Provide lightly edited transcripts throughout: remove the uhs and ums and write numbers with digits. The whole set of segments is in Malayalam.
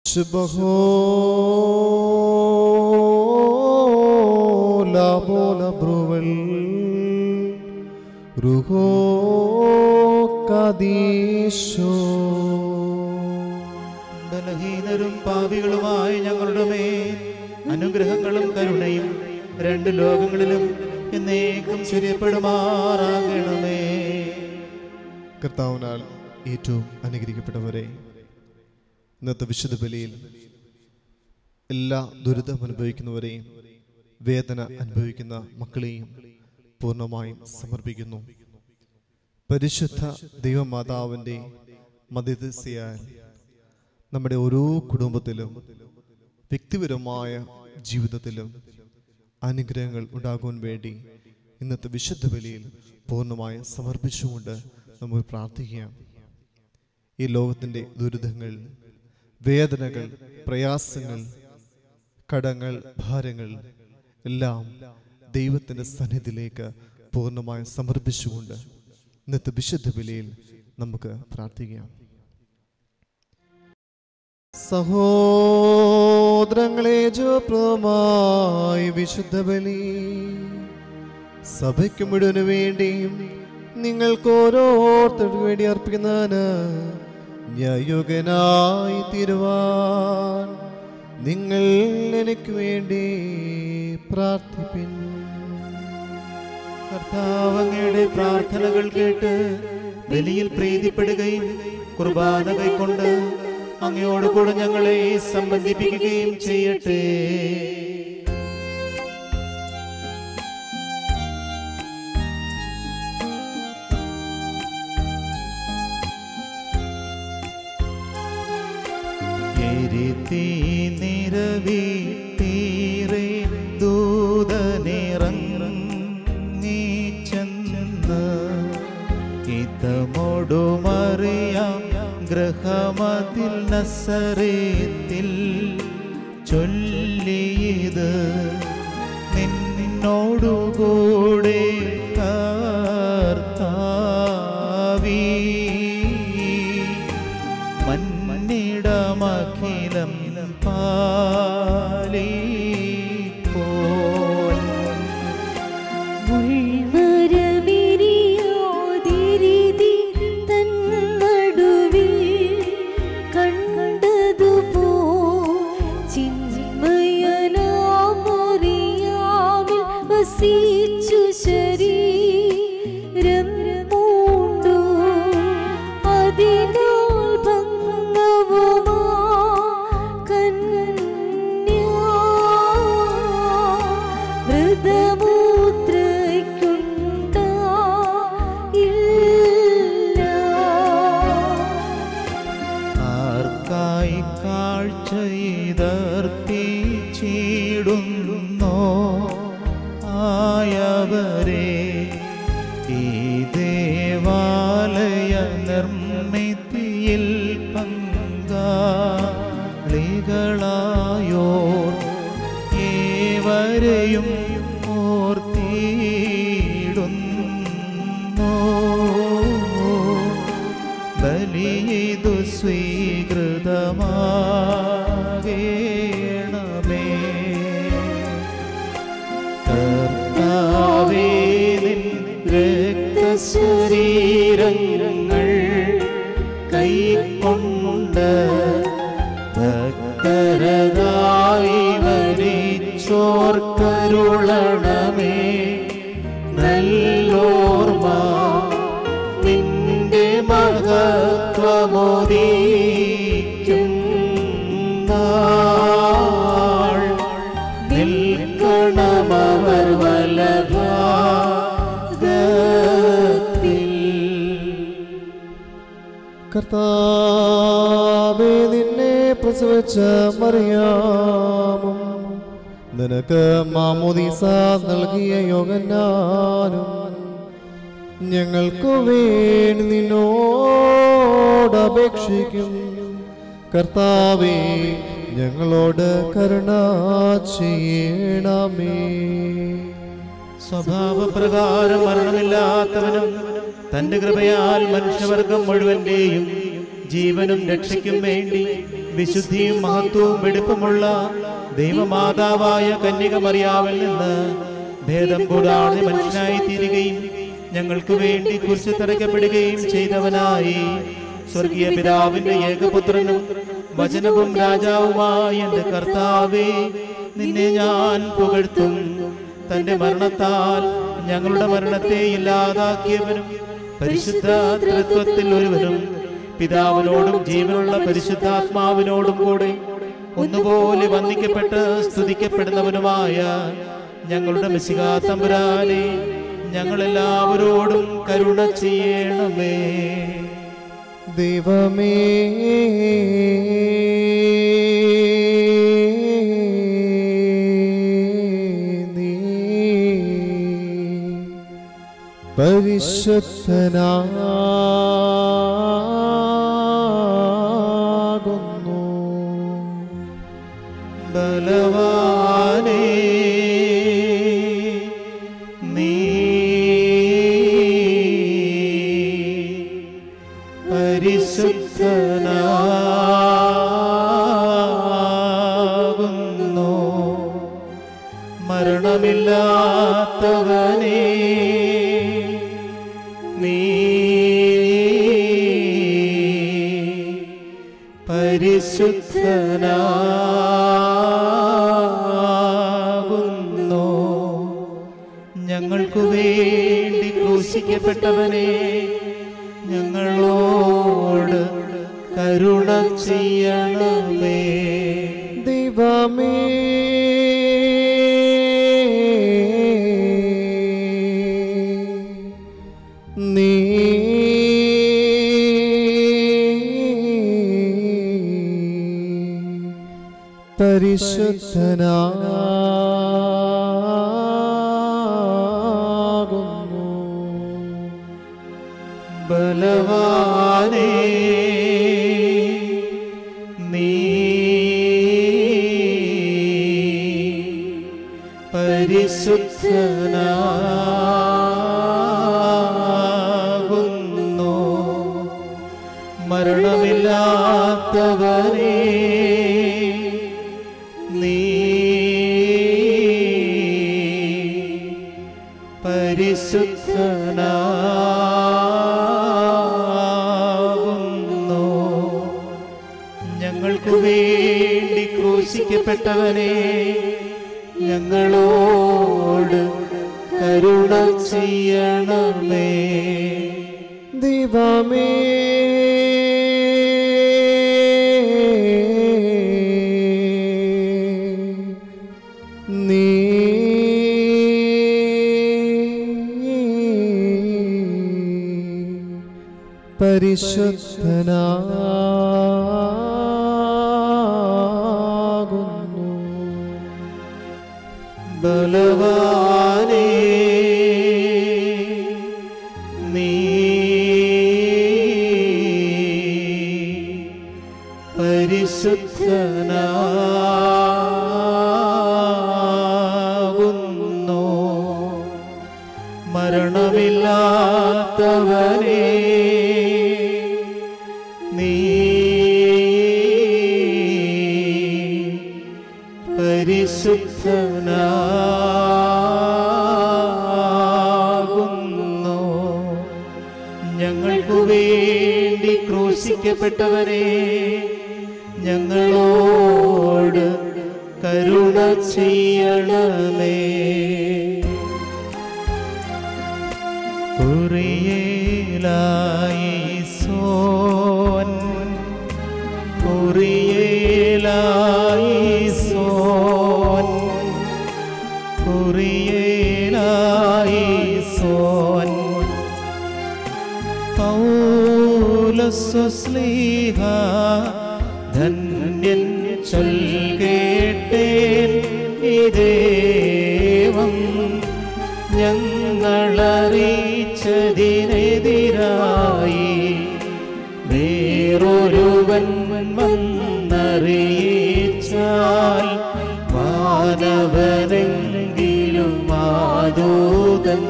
ബലഹീനരും പാപികളുമായ ഞങ്ങളുടെ മേൽ അനുഗ്രഹങ്ങളും കരുണയും രണ്ട് ലോകങ്ങളിലും എന്നേക്കും സ്ഥിരപ്പെടുമാറാകണമേ. കർത്താവിനാൽ ഏറ്റവും അനുഗ്രഹിക്കപ്പെട്ടവരെ, ഇന്നത്തെ വിശുദ്ധ ബലിയിൽ എല്ലാ ദുരിതം അനുഭവിക്കുന്നവരെയും വേദന അനുഭവിക്കുന്ന മക്കളെയും പൂർണ്ണമായും സമർപ്പിക്കുന്നു. പരിശുദ്ധ ദൈവമാതാവിൻ്റെ മധ്യസ്ഥയാൽ നമ്മുടെ ഓരോ കുടുംബത്തിലും വ്യക്തിപരമായ ജീവിതത്തിലും അനുഗ്രഹങ്ങൾ ഉണ്ടാകുവാൻ വേണ്ടി ഇന്നത്തെ വിശുദ്ധ ബലിയിൽ പൂർണ്ണമായി സമർപ്പിച്ചുകൊണ്ട് നമുക്ക് പ്രാർത്ഥിക്കാം. ഈ ലോകത്തിൻ്റെ ദുരിതങ്ങൾ, വേദനകൾ, പ്രയാസങ്ങൾ, കടങ്ങൾ, ഭാരങ്ങൾ എല്ലാം ദൈവത്തിൻ്റെ സന്നിധിയിലേക്ക് പൂർണ്ണമായി സമർപ്പിച്ചുകൊണ്ട് ഇന്നത്തെ വിശുദ്ധ ബലിയിൽ നമുക്ക് പ്രാർത്ഥിക്കാം. സഹോദരങ്ങളെ, ജോപ്രദമായി വിശുദ്ധ ബലി സഭയ്ക്ക് മുഴുവന് വേണ്ടിയും നിങ്ങൾക്ക് ഓരോരുത്തർക്ക് വേണ്ടി അർപ്പിക്കുന്നതിന് യോഗ്യനായി തീരുവാൻ നിങ്ങൾ എനിക്ക് വേണ്ടി പ്രാർത്ഥിപ്പിൻ. കർത്താവ് അങ്ങയുടെ പ്രാർത്ഥനകൾ കേട്ട് ബലിയിൽ പ്രീതിപ്പെടുകയും കുർബാന കൈക്കൊണ്ട് അങ്ങയോട് കൂടെ ഞങ്ങളെ സംബന്ധിപ്പിക്കുകയും ചെയ്യട്ടെ. നിരവീട്ടീറെ ദൂതനിറങ്ങി ചെന്ന് ഇതമോടുമറിയാം ഗ്രഹമതിൽ നസറേത്തിൽ ചൊല്ലിയത് നിന്നോടുകൂടെ കർത്താവീ മന്നിടമഖിലം പാലിപ്പോൻ മുൾമരമിരിയാതിരിതി തന്നടുവിൽ കണ്ടതുപോ ചിന്മയനാമറിയാമിൽ വസിച്ചു ശരീരം പൂണ്ടു അതിനാൽ ചീടുന്നോ ആയവരെ ഈ ദേവാലയ നിർമ്മിതിയിൽ പങ്കാളികളായോർ ഏവരെയും ഓർത്തിടുന്നു. ബലിയിതു സ്വീകൃതമാകേണമേ. കർത്താവേ, നിൻ രക്തശരീരങ്ങൾ കൈക്കൊണ്ട് ഭക്തരതായി വരിച്ചോർക്കരുളണമേ. നല്ലോർമ്മ നിന്റെ മഹത്വമോദിക്കും നാൾ നിൽക്കണമവർ വലഭാഗത്തിൽ. കർത്താവേ, നിന്നെ പ്രസവിച്ച മറിയാമും നിനക്ക് മാമോദീസ നൽകിയ യോഹന്നാനും ഞങ്ങൾക്കു വേണ്ടി നിന്നോട് അപേക്ഷിക്കും. കർത്താവേ, ഞങ്ങളോട് കരുണ ചെയ്യണമേ. സ്വഭാവപ്രകാരം മരണമില്ലാത്തവനും തന്റെ കൃപയാൽ മനുഷ്യവർഗം മുഴുവന്റെയും ജീവനും രക്ഷയ്ക്കും വേണ്ടി വിശുദ്ധിയും മഹത്വവും വെടുപ്പുമുള്ള ദൈവമാതാവായ കന്യക മറിയാമിൽ നിന്ന് ഭേദം കൂടാതെ മനുഷ്യനായി തീരുകയും ഞങ്ങൾക്ക് വേണ്ടി കുരിശിൽ തറയ്ക്കപ്പെടുകയും ചെയ്തവനായി സ്വർഗീയ പിതാവിന്റെ ഏകപുത്രനും വചനവും രാജാവുമായ എന്റെ കർത്താവേ, നിന്നെ ഞാൻ പുകഴ്ത്തും. തന്റെ മരണത്താൽ ഞങ്ങളുടെ മരണത്തെ ഇല്ലാതാക്കിയവനും പരിശുദ്ധ തൃത്വത്തിൽ ഒരുവനും പിതാവിനോടും ജീവനുള്ള പരിശുദ്ധാത്മാവിനോടും കൂടെ ഒന്നുപോലെ വന്ദിക്കപ്പെട്ട് സ്തുതിക്കപ്പെടുന്നവനുമായ ഞങ്ങളുടെ മിശിഹാ തമ്പുരാനെ, ഞങ്ങളെല്ലാവരോടും കരുണ ചെയ്യണമേ. ദൈവമേ, നീ പരിശുദ്ധനാകുന്നു. ബലവാനേ, നീ പരിശുദ്ധനാകുന്നു. മരണമില്ലാത്തവനേ, നീ പരിശുദ്ധനാകുന്നു. ഞങ്ങൾക്കു വേണ്ടി ക്രൂശിക്കപ്പെട്ടവനെ, ഞങ്ങളോട് കരുണ ചെയ്യണമേ. ദൈവമേ, നീ പരിശുദ്ധനാകുന്നു. ബലവാനേ, നീ പരിശുദ്ധനാകുന്നു. മരണമില്ലാത്തവനേ, നീ പരിശുദ്ധനാകുന്നു. ഞങ്ങൾക്കു വേണ്ടി ക്രൂശിക്കപ്പെട്ടവനെ, ഞങ്ങളോട് കരുണ ചെയ്യണമേ. ദൈവമേ, നീ പരിശുദ്ധനാകുന്നു. ബലവാനേ, നീ പരിശുദ്ധനാകുന്നു. മരണമില്ലാത്തവനേ, നീ പരിശുദ്ധനാകുന്നു. ഞങ്ങൾക്കു വേണ്ടി ക്രൂശിക്കപ്പെട്ടവനെ, ഞങ്ങളോട് കരുണ ചെയ്യണമേ. കുറിയേലായിസോൻ, കുറിയേലായിസോൻ, കുറിയേലായിസോൻ. പൗലോസ് ശ്ലീഹ ധന്യൻ ചൊൽകേട്ടേൻ ഇദേവം ഞങ്ങളറിയിച്ചതിനെതിരായി വേറൊരുവൻ വന്നറിയിച്ചാൽ വാനവനെങ്കിലും മാതൂതൻ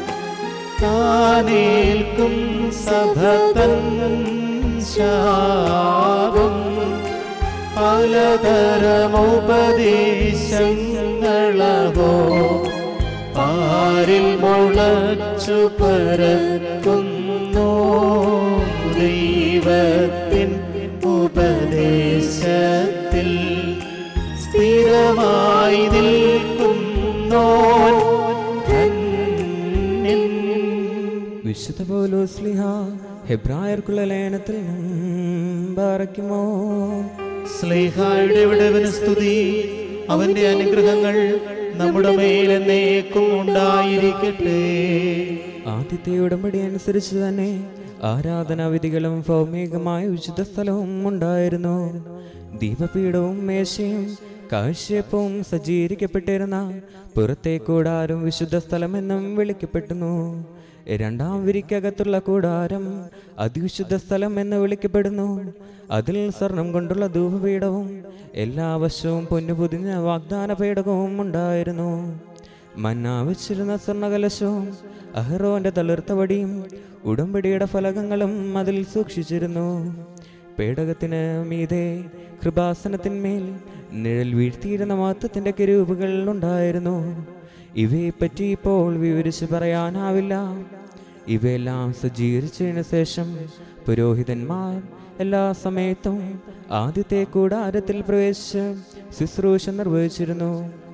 താനേൽക്കും സഭ തൻ ശാപം പലതരമുപദേശങ്ങളോ പാരിൽ മുളച്ചു പരക്കുന്നു. ദൈവത്തിൻ ഉപദേശത്തിൽ സ്ഥിരമായി നിൽക്കുന്നോൻ ധന്യൻ. വിശുദ്ധ പൗലോസ്ലീഹ ഹെബ്രായർക്കുള്ള ലേഖനത്തിൽ ബാറയ്ക്കുമോ. സ്ലീഹായുടെ വിടവന് സ്തുതി. അവന്റെ അനുഗ്രഹങ്ങൾ നമ്മുടെ മേലെന്നേക്കും ഉണ്ടായിരിക്കട്ടെ. ആദ്യത്തെ ഉടമ്പടി അനുസരിച്ച് തന്നെ ആരാധനാവിധികളും ഭൗമികമായ വിശുദ്ധ സ്ഥലവും ഉണ്ടായിരുന്നു. ദീപപീഠവും മേശയും കാഴ്ചയപ്പവും സജ്ജീകരിക്കപ്പെട്ടിരുന്ന പുറത്തെ കൂടാരം വിശുദ്ധ സ്ഥലമെന്നും വിളിക്കപ്പെടുന്നു. രണ്ടാം വിരിക്കകത്തുള്ള കൂടാരം അതിവിശുദ്ധ സ്ഥലം എന്ന് വിളിക്കപ്പെടുന്നു. അതിൽ സ്വർണം കൊണ്ടുള്ള ധൂപപീഠവും എല്ലാ വശവും പൊന്നുപൊതിഞ്ഞ വാഗ്ദാന പേടകവും ഉണ്ടായിരുന്നു. മന്ന വെച്ചിരുന്ന സ്വർണ്ണകലശവും അഹ്റോന്റെ തളിർത്ത വടിയും ഉടമ്പടിയുടെ ഫലകങ്ങളും അതിൽ സൂക്ഷിച്ചിരുന്നു. പേടകത്തിന് മീതെ കൃപാസനത്തിന്മേൽ നിഴൽ വീഴ്ത്തിയിരുന്ന മഹത്വത്തിന്റെ കെരൂബുകൾ ഉണ്ടായിരുന്നു. ഇവയെപ്പറ്റി ഇപ്പോൾ വിവരിച്ച് പറയാനാവില്ല. ഇവയെല്ലാം സജ്ജീകരിച്ചതിനു ശേഷം പുരോഹിതന്മാർ എല്ലാ സമയത്തും ആദ്യത്തെ കൂടാരത്തിൽ പ്രവേശിച്ച് ശുശ്രൂഷ നിർവഹിച്ചിരുന്നു.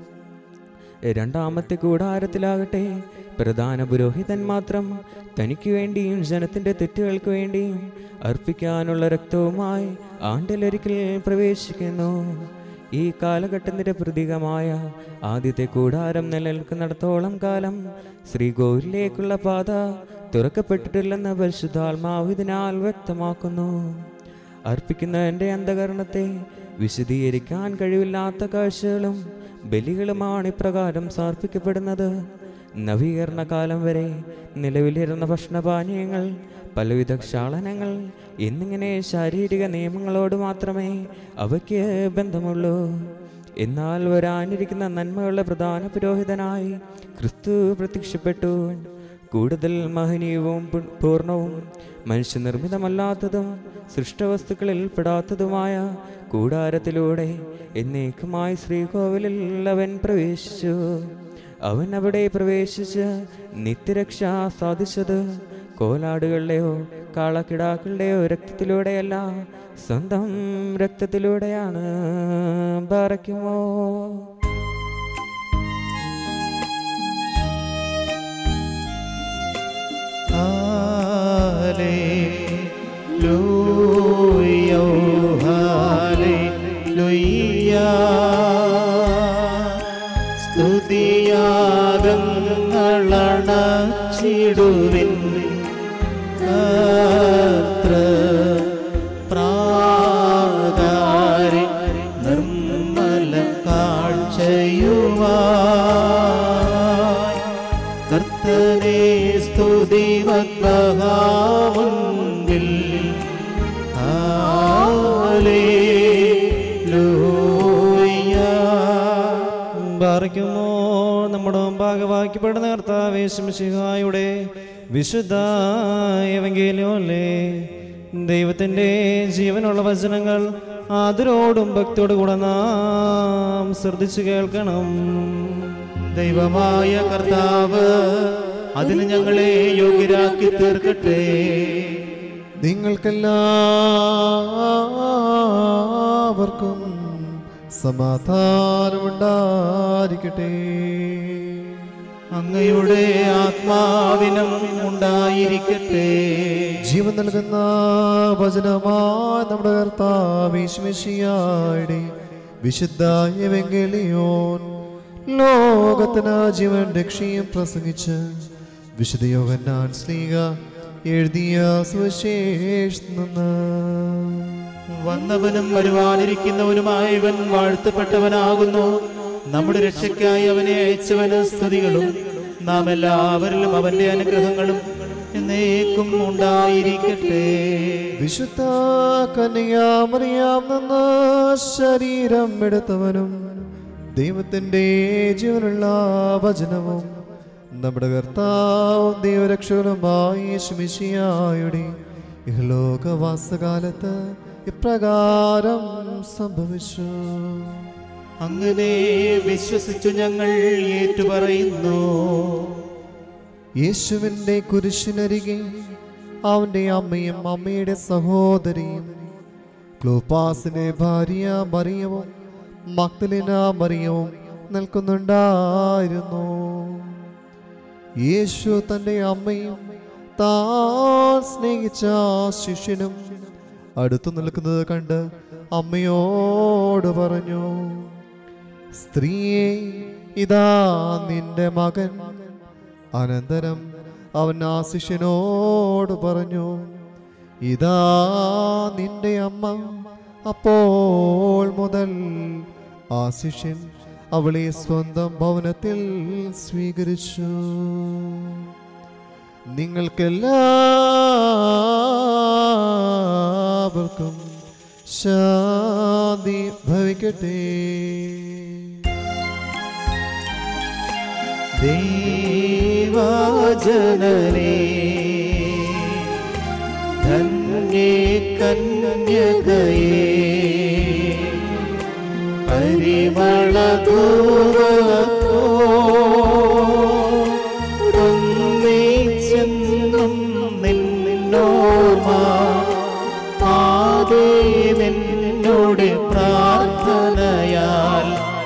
രണ്ടാമത്തെ കൂടാരത്തിലാകട്ടെ പ്രധാന പുരോഹിതൻ മാത്രം തനിക്ക് വേണ്ടിയും ജനത്തിന്റെ തെറ്റുകൾക്ക് വേണ്ടിയും അർപ്പിക്കാനുള്ള രക്തവുമായി ആണ്ടിലൊരിക്കൽ പ്രവേശിക്കുന്നു. ഈ കാലഘട്ടത്തിന്റെ പ്രതീകമായ ആദ്യത്തെ കൂടാരം നിലനിൽക്കുന്നിടത്തോളം കാലം ശ്രീകോവിലേക്കുള്ള പാത തുറക്കപ്പെട്ടിട്ടില്ലെന്ന് പരിശുദ്ധാത്മാവ് ഇതിനാൽ വ്യക്തമാക്കുന്നു. അർപ്പിക്കുന്നതിൻ്റെ അന്ധകരണത്തെ വിശദീകരിക്കാൻ കഴിവില്ലാത്ത കാഴ്ചകളും ബലികളുമാണ് ഇപ്രകാരം സമർപ്പിക്കപ്പെടുന്നത്. നവീകരണ കാലം വരെ നിലവിലിരുന്ന ഭക്ഷണപാനീയങ്ങൾ, പലവിധ ക്ഷാളനങ്ങൾ എന്നിങ്ങനെ ശാരീരിക നിയമങ്ങളോട് മാത്രമേ അവയ്ക്ക് ബന്ധമുള്ളൂ. എന്നാൽ വരാനിരിക്കുന്ന നന്മയുള്ള പ്രധാന പുരോഹിതനായി ക്രിസ്തു പ്രത്യക്ഷപ്പെട്ടു. കൂടുതൽ മഹനീയവും പൂർണ്ണവും മനുഷ്യനിർമ്മിതമല്ലാത്തതും സൃഷ്ടവസ്തുക്കളിൽ പെടാത്തതുമായ കൂടാരത്തിലൂടെ എന്നേക്കുമായി ശ്രീകോവിലിൽ അവൻ പ്രവേശിച്ചു. അവൻ അവിടെ പ്രവേശിച്ച് നിത്യരക്ഷ സാധിച്ചത് കോലാടുകളുടെയോ കാളക്കിടാക്കളുടെയോ രക്തത്തിലൂടെയല്ല, സ്വന്തം രക്തത്തിലൂടെയാണ്. ബാറയ്ക്കുമോ. Hallelujah hallelujah. സ്തുതിയാഗങ്ങളണച്ചിടുവിൻ പ്രാകാരി നിർമ്മല കാഴ്ചയുമായി കർത്തനെ സ്തുതിവദ്മഹാമുൻപിൽ. ഹല്ലേലൂയ. ബാറയ്ക്കുമോ. നമ്മുടെ ഭാഗവാക്യപ്പെടുന്ന കർത്താവേ മിശിഹായുടെ വിശുദ്ധ എവങ്കേലിയോനിലെ ദൈവത്തിൻ്റെ ജീവനുള്ള വചനങ്ങൾ ആദരോടും ഭക്തിയോടും കൂടെ നാം ശ്രദ്ധിച്ചു കേൾക്കണം. ദൈവമായ കർത്താവ് അതിന് ഞങ്ങളെ യോഗ്യരാക്കി തീർക്കട്ടെ. നിങ്ങൾക്കെല്ലാവർക്കും സമാധാനമുണ്ടായിരിക്കട്ടെ. അങ്ങയുടെ ആത്മാവിനും ഉണ്ടായിരിക്കട്ടെ. ജീവൻ നൽകുന്ന വചനമായ നമ്മുടെ കർത്താവേ മിശിഹായുടെ വിശുദ്ധ എവങ്കേലിയോൻ ലോകത്തിന് ജീവൻ രക്ഷയും പ്രസംഗിച്ച് വിശുദ്ധ യോഹന്നാൻ ശ്ലീഹ എഴുതിയ സുവിശേഷത്തിൽ നിന്ന്. വന്നവനും വരുവാനിരിക്കുന്നവനുമായവൻ വാഴ്ത്തപ്പെട്ടവനാകുന്നു. നമ്മുടെ രക്ഷയ്ക്കായി അവനെ അയച്ചവന് സ്തുതികളും നാം എല്ലാവരിലും അവന്റെ അനുഗ്രഹങ്ങളും എന്നേക്കും ഉണ്ടായിരിക്കട്ടെ. വിശുദ്ധ കന്യകാമറിയാം നിന്ന് ശരീരം എടുത്തവനും ദൈവത്തിന്റെ ജീവനുള്ള വചനവും നമ്മുടെ കർത്താവും ദൈവരക്ഷകനുമായ യേശു മിശിഹായുടെ ഇഹലോകവാസകാലത്ത് ഇപ്രകാരം സംഭവിച്ചു. അങ്ങനെ വിശ്വസിച്ചു ഞങ്ങൾ ഏറ്റുപറയുന്നു. യേശുവിന്റെ കുരിശിനരികെ അവന്റെ അമ്മയും അമ്മയുടെ സഹോദരിയും ക്ലോപ്പാസിന്റെ ഭാര്യ മറിയവും മഗ്ദലേന മറിയവും നിൽക്കുന്നുണ്ടായിരുന്നു. യേശു തന്റെ അമ്മയും താൻ സ്നേഹിച്ച ശിഷ്യനും അടുത്തു നിൽക്കുന്നത് കണ്ട് അമ്മയോട് പറഞ്ഞു, സ്ത്രീയെ, ഇതാ നിന്റെ മകൻ. അനന്തരം അവൻ ആ ശിഷ്യനോട് പറഞ്ഞു, ഇതാ നിന്റെ അമ്മ. അപ്പോൾ മുതൽ ആ ശിഷ്യൻ അവളെ സ്വന്തം ഭവനത്തിൽ സ്വീകരിച്ചു. നിങ്ങൾക്കെല്ലാവർക്കും ശാന്തി ഭവിക്കട്ടെ. ദേവജനനേ ധന്യേ കന്യകയേ പരിമളധൂപത്തോടുന്നേച്ചെന്നും നിന്നോർമ്മ ആദേ നിന്നോട് പ്രാർത്ഥനയാൽ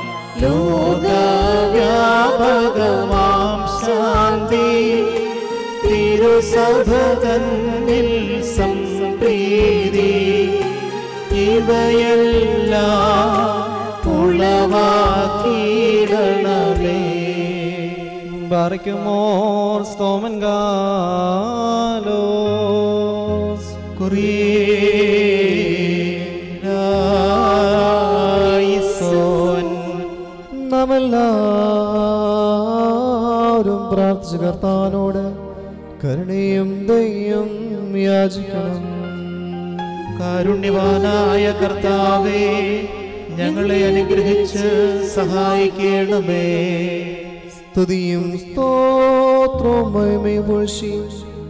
ലോകവ്യാപകമാം ശാന്തി തിരുസഭ തന്നിൽ സംപ്രീതി ഇവയെല്ലാം ഉളവാക്കിയിടണമേ. ബാറയ്ക്കുമോർ സ്തോമൻ ഗാലോസ് കുറിയേലായിസോൻ. നാമെല്ലാവരും പ്രാർത്ഥിച്ച കർത്താവിനോട് കരുണയും ദയയും യാചിക്കണം. കാരുണ്യവാനായ കർത്താവേ, ഞങ്ങളെ അനുഗ്രഹിച്ച് സഹായിക്കണമേ. സ്തുതിയും സ്തോത്രവും മഹിമയും പുകഴ്ചയും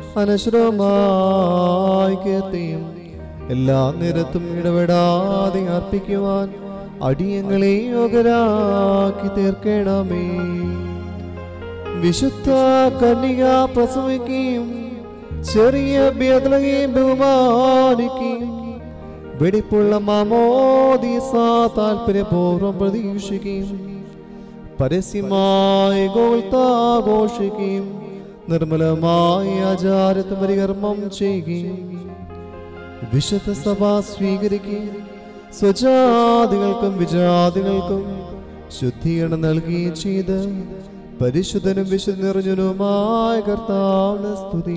അനശ്വരമായ കീർത്തിയും എല്ലാ നേരത്തും ഇടപെടാതെ അർപ്പിക്കുവാൻ അടിയങ്ങളെ യോഗ്യരാക്കി തീർക്കണമേ. വിശുദ്ധ കന്യക പ്രസവിക്കുകയും ചെറിയ ബേത്ലഹേം ബഹുമാനിക്കുകയും വെടിപ്പുള്ള മാമോദീസ താല്പര്യപൂർവ്വം പ്രതീക്ഷിക്കുകയും പരസ്യമായി ഗോൾത്താഘോഷിക്കുകയും നിർമ്മലമായ ആചാരത്വം പരികർമ്മം ചെയ്യുകയും വിശുദ്ധ സഭ സ്വീകരിക്കുകയും സ്വജാതികൾക്കും വിജാതികൾക്കും ശുദ്ധീകരണം നൽകുകയും ചെയ്ത് പരിശുദ്ധനും വിശുദ്ധ നിറഞ്ഞനുമായ കർത്താവിന് സ്തുതി.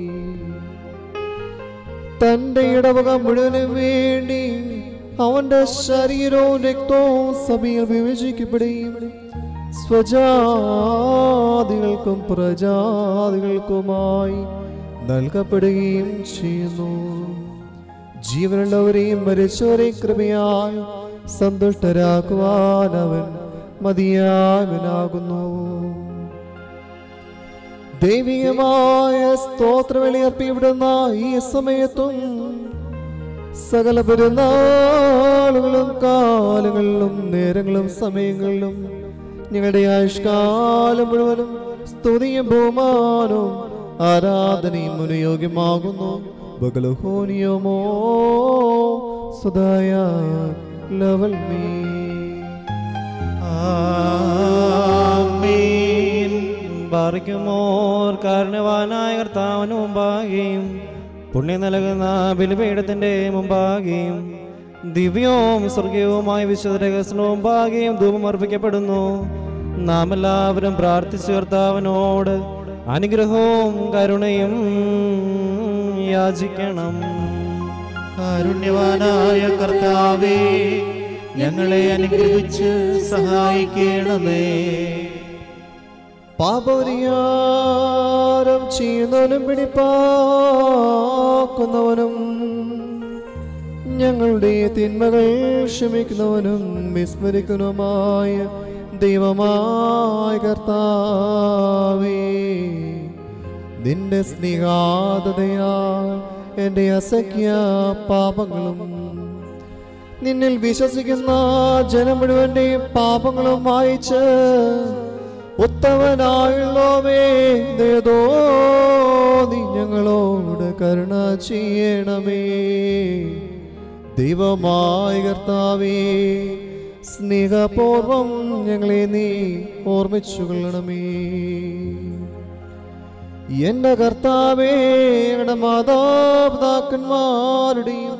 തന്റെ ഇടവക മുഴുവനും വേണ്ടി അവന്റെ ശരീരവും രക്തവും സഭയിൽ വിഭജിക്കപ്പെടുകയും സ്വജാതികൾക്കും പ്രജാതികൾക്കുമായി നൽകപ്പെടുകയും ചെയ്യുന്നു. ജീവനുള്ളവരെയും മരിച്ചവരെയും കൃപയായി സന്തുഷ്ടരാക്കുവാൻ അവൻ മതിയായവനാകുന്നു. ദൈവികമായ സ്തോത്രബലി അർപ്പിക്കപ്പെടുന്ന ഈ സമയത്തും സകല പെരുന്നാളുകളും കാലങ്ങളിലും നേരങ്ങളും സമയങ്ങളിലും ഞങ്ങളുടെ ആയുഷ്കാലം മുഴുവനും സ്തുതിയും ബഹുമാനവും ആരാധനയും അനുയോഗ്യമാകുന്നു. ബഗലഹോനിയമോ സുദായ ലവൽ മീ. ആമേൻ. ബാറയ്ക്കുമോർ കാരണവാനായ കർത്താവിന് മുമ്പാകെയും പുണ്യം നൽകുന്ന ബലിപീഠത്തിന്റെ മുമ്പാകെയും ദിവ്യവും സ്വർഗീയവുമായ വിശുദ്ധ രഹസ്യത്തിന് മുമ്പാകെയും ധൂപം അർപ്പിക്കപ്പെടുന്നു. നാം എല്ലാവരും പ്രാർത്ഥിച്ചു കർത്താവിനോട് അനുഗ്രഹവും കരുണയും യാചിക്കണം. കാരുണ്യവാനായ കർത്താവേ, ഞങ്ങളെ അനുഗ്രഹിച്ച് സഹായിക്കണമേ. പാപപരിഹാരം ചെയ്യുന്നവനും പിടിപ്പാക്കുന്നവനും ഞങ്ങളുടെ തിന്മകൾ ക്ഷമിക്കുന്നവനും വിസ്മരിക്കുന്നതുമായ ദൈവമായ കർത്താവേ, നിന്റെ സ്നേഹാദതയാൽ എൻ്റെ അസഖ്യ പാപങ്ങളും. നിന്നിൽ വിശ്വസിക്കുന്ന ജനം മുഴുവന്റെയും പാപങ്ങളും മായിച്ച് ഉത്തമനായുള്ളവേ ദയതോ നീ ഞങ്ങളോട് കരുണ ചെയ്യണമേ. ദൈവമായ കർത്താവേ, സ്നേഹപൂർവം ഞങ്ങളെ നീ ഓർമ്മിച്ചുകൊള്ളണമേ. എന്റെ കർത്താവേ, ഞങ്ങളുടെ മാതാപിതാക്കന്മാരുടെയും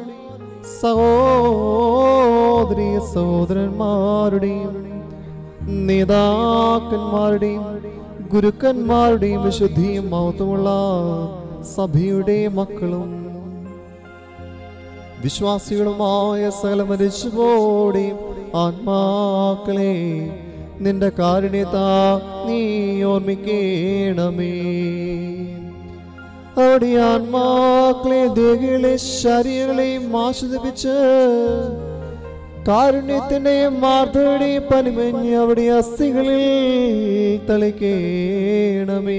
സഹോദരീ സഹോദരന്മാരുടെയും നേതാക്കന്മാരുടെയും ഗുരുക്കന്മാരുടെയും വിശുദ്ധിയും മഹത്വമുള്ള സഭയുടെ മക്കളും വിശ്വാസികളുമായ സകല മരിച്ചുപോടെയും ആത്മാക്കളെ നിന്റെ കാരുണ്യത്താ നീ ഓർമ്മിക്കണമേ. അവിടെ ആത്മാക്കളെ ദേഹികളെ ശരീരങ്ങളെയും ആശ്വസിപ്പിച്ച് കാരുണ്യത്തിന്റെയും മാർദ്ദവയുടെയും പനിമഞ്ഞ് അവിടെ അസ്ഥികളിൽ തളിക്കണമേ.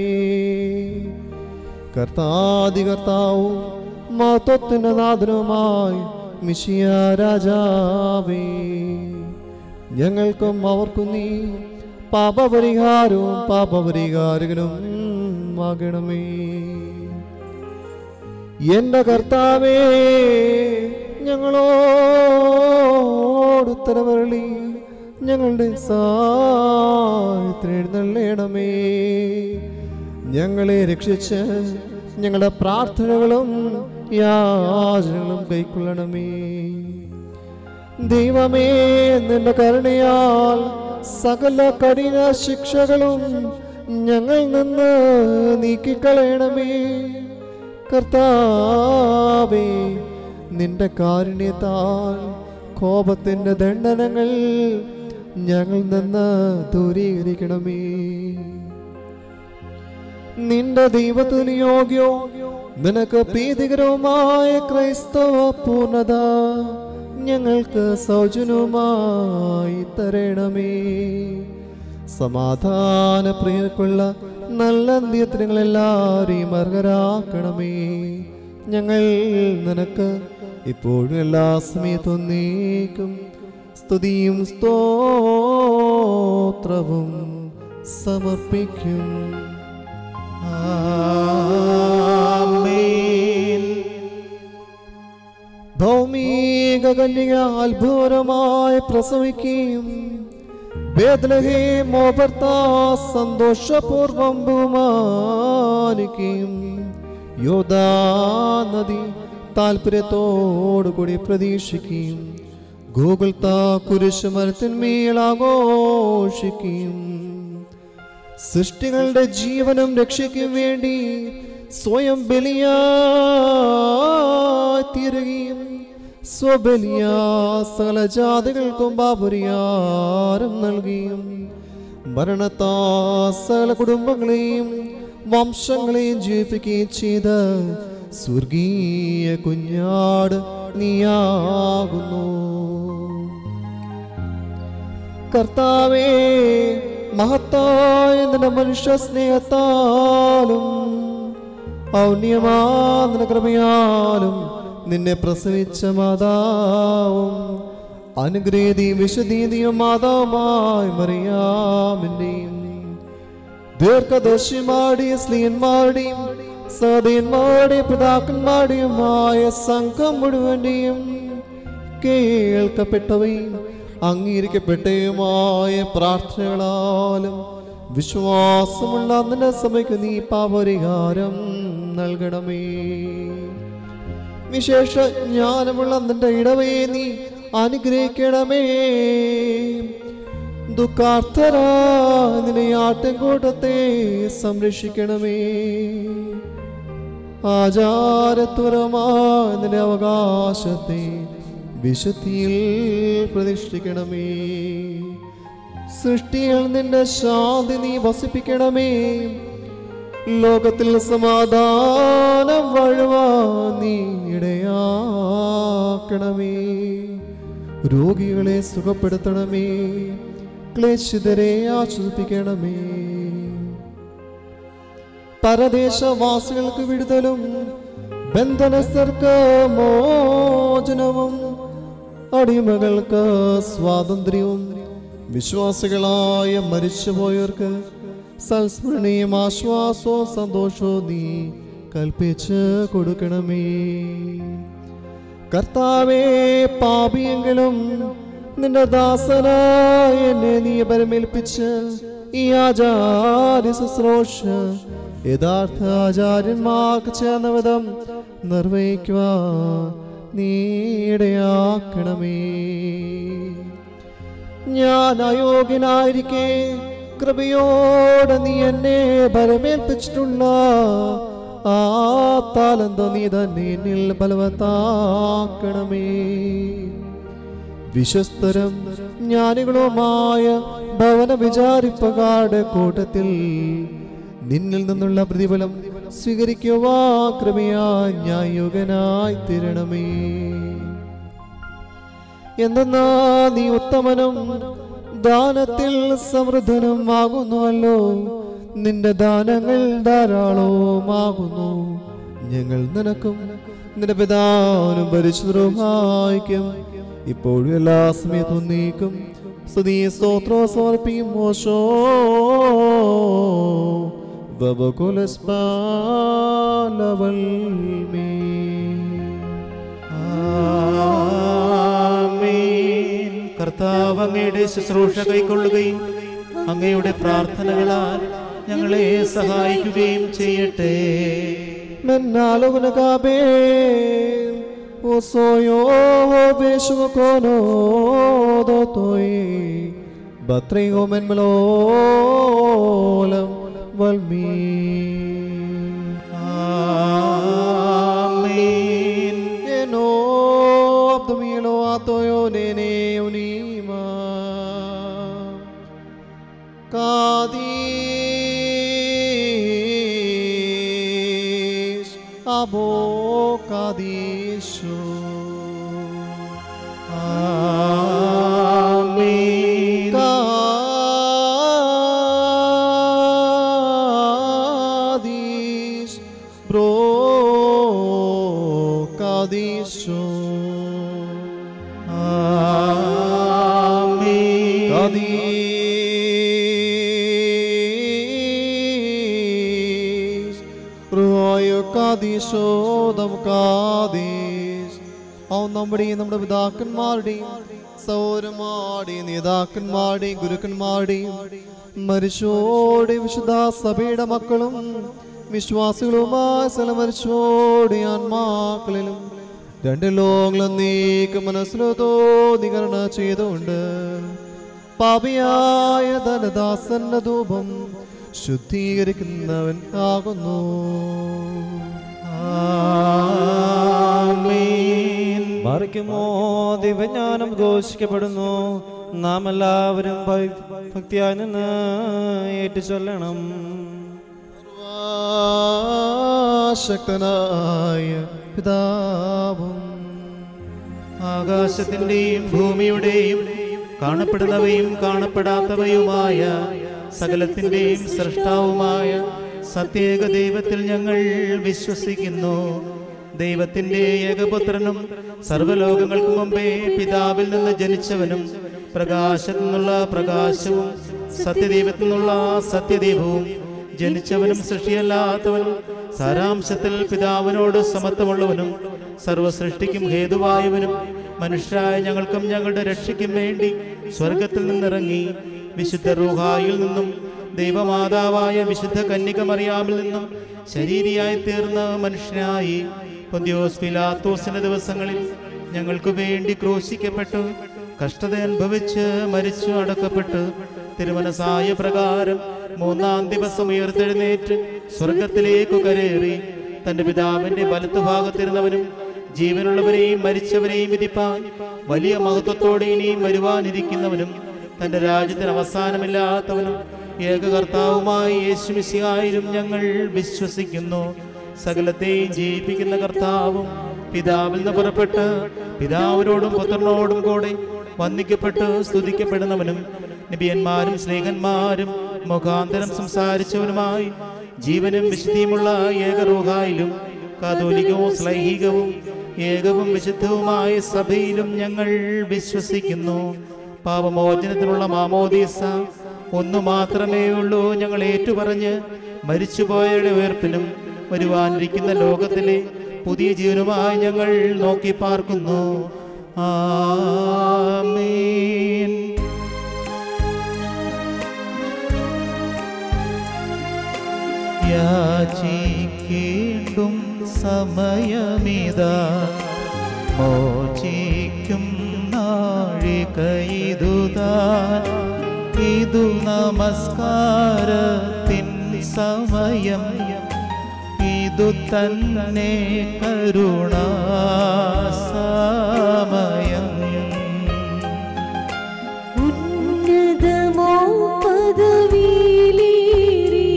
കർത്താധികർത്താവും മഹത്വത്തിന്റെ നാഥനുമായി മിശിയ രാജാവേ, ഞങ്ങൾക്കും അവർക്കും നീ പാപപരിഹാരവും പാപപരിഹാരകനും ആകണമേ. എന്റെ കർത്താവേ, ഞങ്ങളോട് ഉത്തരവരുളി ഞങ്ങളുടെ സഹായത്തിന് എഴുന്നള്ളണമേ. ഞങ്ങളെ രക്ഷിച്ച് ഞങ്ങളുടെ പ്രാർത്ഥനകളും യാചനകളും കൈക്കൊള്ളണമേ. ദൈവമേ, നിന്റെ കരുണയാൽ സകല കഠിന ശിക്ഷകളും ഞങ്ങൾ നിന്ന് നീക്കിക്കളയണമേ. കർത്താവേ, നിന്റെ കാരുണ്യത്താൽ കോപത്തിന്റെ ദണ്ഡനങ്ങൾ ഞങ്ങൾ നിന്ന് ദൂരീകരിക്കണമേ. നിന്റെ ദൈവത്തിന് യോഗ്യോ നിനക്ക് പ്രീതികരവുമായ ക്രൈസ്തവ പൂർണ്ണത ഞങ്ങൾക്ക് സൗജന്യവുമായി തരണമേ. സമാധാന പ്രിയർക്കുള്ള നല്ല അന്ത്യത്തിനെല്ലാവരെയും അർഹരാക്കണമേ. ഞങ്ങൾ നിനക്ക് ഇപ്പോഴും എല്ലാ സമയത്തും നീക്കും സ്തുതിയും സ്തോത്രവും സമർപ്പിക്കും. ആമേൻ. ഭൗമിക കന്യക അത്ഭുതമായി പ്രസവിക്കുകയും ബേത്ലഹേം ഓബർത്താ സന്തോഷപൂർവം ബഹുമാനിക്കുകയും യോർദാ നദി താല്പര്യത്തോടുകൂടി പ്രതീക്ഷിക്കുകയും ഗോകുൽത്താ കുരിശുമരത്തിന്മേൽ ആഘോഷിക്കുകയും സൃഷ്ടികളുടെ ജീവനും രക്ഷയ്ക്കും വേണ്ടി സ്വയം ബലിയായി തീരുകയും സ്വബലിയാ സകല ജാതികൾക്കും പാപപരിഹാരം നൽകിയും മരണത്താ സകല കുടുംബങ്ങളെയും വംശങ്ങളെയും ജീവിപ്പിക്കുകയും ചെയ്ത സ്വർഗീയ കുഞ്ഞാട് നീയാകുന്നു. കർത്താവേ, മഹത്തായ നിന്റെ മനുഷ്യ സ്നേഹത്താലും ഔന്യമാന കൃപയാലും നിന്നെ പ്രസവിച്ച മാതാവും അനുഗ്രഹീതിയും വിശുദ്ധീതിയും മാതാവുമായി മറിയാമിന്റെയും ദീർഘദർശിമാരുടെയും സ്ത്രീയന്മാരുടെയും സഹോദരന്മാരുടെയും പിതാക്കന്മാരുടെയുമായ സംഘം മുഴുവന്റെയും കേൾക്കപ്പെട്ടവയും അംഗീകരിക്കപ്പെട്ടയുമായ പ്രാർത്ഥനകളാലും വിശ്വാസമുള്ള നിന്റെ സഭയ്ക്ക് നീ പാപപരിഹാരം നൽകണമേ. വിശേഷ ജ്ഞാനമുള്ള നിന്റെ ഇടവയെ നീ അനുഗ്രഹിക്കണമേ. ദുഃഖാർത്ഥരായ നിന്റെ ആട്ടിൻകൂട്ടത്തെ സംരക്ഷിക്കണമേ. ആചാരത്വരമായ നിന്റെ അവകാശത്തെ വിശുദ്ധിയിൽ പ്രതിഷ്ഠിക്കണമേ. സൃഷ്ടിയിൽ നിന്റെ ശാന്തി നീ വസിപ്പിക്കണമേ. ലോകത്തിൽ സമാധാനം വാഴുവാൻ നീ ഇടയാക്കണമേ. രോഗികളെ സുഖപ്പെടുത്തണമേ. ക്ലേശിതരെ ആശ്വസിപ്പിക്കണമേ. പരദേശവാസികൾക്ക് വിടുതലും ബന്ധനസ്ഥർക്ക് മോചനവും അടിമകൾക്ക് സ്വാതന്ത്ര്യവും വിശ്വാസികളായ മരിച്ചുപോയവർക്ക് സൽസ്മരണീയം ആശ്വാസവും സന്തോഷവും നീ കൽപ്പിച്ച് കൊടുക്കണമേ. കർത്താവേ, പാപിയെങ്കിലും നിന്റെ ദാസനായ എന്നെ നീ പരമേൽപ്പിച്ച് ഈ ആചാര്യ ശുശ്രൂഷ യഥാർത്ഥ ആചാര്യന്മാർക്ക് ചേർന്ന വിധം നിർവഹിക്കുവാൻ നീ ഇടയാക്കണമേ. ഞാൻ അയോഗ്യനായിരിക്കെ കൃപയോടെ നീ എന്നെ പരമേൽപ്പിച്ചിട്ടുള്ള ആ താലന്ത് നീ തന്നെ എന്നിൽ ബലവത്താക്കണമേ. വിശ്വസ്തരും ജ്ഞാനികളുമായ ഭവന വിചാരിപ്പകാരുടെ കൂട്ടത്തിൽ നിന്നിൽ നിന്നുള്ള പ്രതിഫലം സ്വീകരിക്കുവാ കൃപയാ ഞാൻ യോഗ്യനായി തീരണമേ. എന്തെന്നാ നീ ഉത്തമനും ദാനത്തിൽ സമൃദ്ധനും ആകുന്നുവല്ലോ. നിന്റെ ദാനങ്ങൾ ധാരാളവുമാകുന്നു. ഞങ്ങൾ നിനക്കും നിന്റെ പിതാവിനും പരിശുദ്ധരുമായിക്കും ഇപ്പോഴും എല്ലാ സമയത്തും നീക്കും സ്തുതി സ്തോത്രം സമർപ്പിക്കും. മോശോ കർത്താവ് അങ്ങയുടെ ശുശ്രൂഷ കൈക്കൊള്ളുകയും അങ്ങയുടെ പ്രാർത്ഥനകളാൽ ഞങ്ങളെ സഹായിക്കുകയും ചെയ്യട്ടെ. Abocadisho. Amen. Kadis brocadisho. Amen. Kadis brocadisho dam kadis. അവൻ നമ്മുടെയും നമ്മുടെ പിതാക്കന്മാരുടെയും സൗരന്മാരുടെയും നേതാക്കന്മാരുടെയും ഗുരുക്കന്മാരുടെയും മരിച്ചോടെ വിശുദ്ധ സഭയുടെ മക്കളും വിശ്വാസികളുമായ സ്ഥലമരിച്ചോടെ ആത്മാക്കളിലും രണ്ട് ലോകങ്ങളും നീക്ക് മനസ്സിലോ തോന്നികരണ ചെയ്തുകൊണ്ട് പാപിയായ ധനദാസന്റെ ധൂപം ശുദ്ധീകരിക്കുന്നവൻ ആകുന്നു. മറിക്കുമോ ദിവ്യജ്ഞാനം ഘോഷിക്കപ്പെടുന്നു. നാം എല്ലാവരും ഭക്തിയായി നിന്ന് ഏറ്റുചൊല്ലണം. ശക്തനായ പിതാവും ആകാശത്തിന്റെയും ഭൂമിയുടെയും കാണപ്പെടുന്നവയും കാണപ്പെടാത്തവയുമായ സകലത്തിന്റെയും സൃഷ്ടാവുമായ സത്യേക ദൈവത്തിൽ ഞങ്ങൾ വിശ്വസിക്കുന്നു. ദൈവത്തിന്റെ ഏകപുത്രനും സർവ്വലോകങ്ങൾക്ക് മുമ്പേ പിതാവിൽ നിന്ന് ജനിച്ചവനും പ്രകാശത്തിൽ നിന്നുള്ള പ്രകാശവും സത്യദൈവത്തിൽ നിന്നുള്ള സത്യദൈവവും ജനിച്ചവനും സൃഷ്ടിയല്ലാത്തവനും സാരാംശത്തിൽ പിതാവിനോട് സമത്വമുള്ളവനും സർവസൃഷ്ടിക്കും ഹേതുവായവനും മനുഷ്യരായ ഞങ്ങൾക്കും ഞങ്ങളുടെ രക്ഷയ്ക്കും വേണ്ടി സ്വർഗത്തിൽ നിന്നിറങ്ങി വിശുദ്ധ റൂഹായിൽ നിന്നും ദൈവമാതാവായ വിശുദ്ധ കന്യക മറിയാമിൽ നിന്നും ശരീരിയായി തീർന്ന മനുഷ്യനായി പൊന്തിയോസ് പിലാത്തോസിന്റെ ദിവസങ്ങളിൽ ഞങ്ങൾക്ക് വേണ്ടി ക്രൂശിക്കപ്പെട്ടു കഷ്ടത അനുഭവിച്ച് മരിച്ചു അടക്കപ്പെട്ട് തിരുമനസായ പ്രകാരം മൂന്നാം ദിവസം ഉയർത്തെഴുന്നേറ്റ് സ്വർഗത്തിലേക്ക് കരേറി തന്റെ പിതാവിന്റെ വലത്തുഭാഗത്തിരുന്നവനും ജീവനുള്ളവരെയും മരിച്ചവരെയും വിധിപ്പാൻ വലിയ മഹത്വത്തോടെ ഇനിയും വരുവാനിരിക്കുന്നവനും തന്റെ രാജ്യത്തിന് അവസാനമില്ലാത്തവനും ഏകകർത്താവുമായി യേശു മിശിഹായിലും ഞങ്ങൾ വിശ്വസിക്കുന്നു. സകലത്തെയും ജീവിപ്പിക്കുന്ന കർത്താവും പിതാവിൽ നിന്ന് പുറപ്പെട്ട് പിതാവിനോടും പുത്രനോടും കൂടെ വന്ദിക്കപ്പെട്ട് സ്തുതിക്കപ്പെടുന്നവനും നബിയന്മാരും സ്നേഹന്മാരും മുഖാന്തരം സംസാരിച്ചവനുമായി ജീവനും വിശുദ്ധിയുമുള്ള ഏകറൂഹായിലും കാതോലികവും ശ്ലൈഹികവും ഏകവും വിശുദ്ധവുമായ സഭയിലും ഞങ്ങൾ വിശ്വസിക്കുന്നു. പാപമോചനത്തിനുള്ള മാമോദീസ ഒന്നു മാത്രമേ ഉള്ളൂ. ഞങ്ങൾ ഏറ്റുപറഞ്ഞ് മരിച്ചുപോയവരുടെ ഉയർപ്പിനും വരുവാനിരിക്കുന്ന ലോകത്തിലെ പുതിയ ജീവനുമായി ഞങ്ങൾ നോക്കി പാർക്കുന്നു. ആമേൻ. യാചിക്കേണ്ടും സമയമിതാ, മോചിക്കും നാഴികയിതുതാൻ. ഇതു നമസ്കാരത്തിൻ സമയം, ഇതു തന്നെ കരുണാസമയം. ഉന്നതമോ പദവിയിലേറി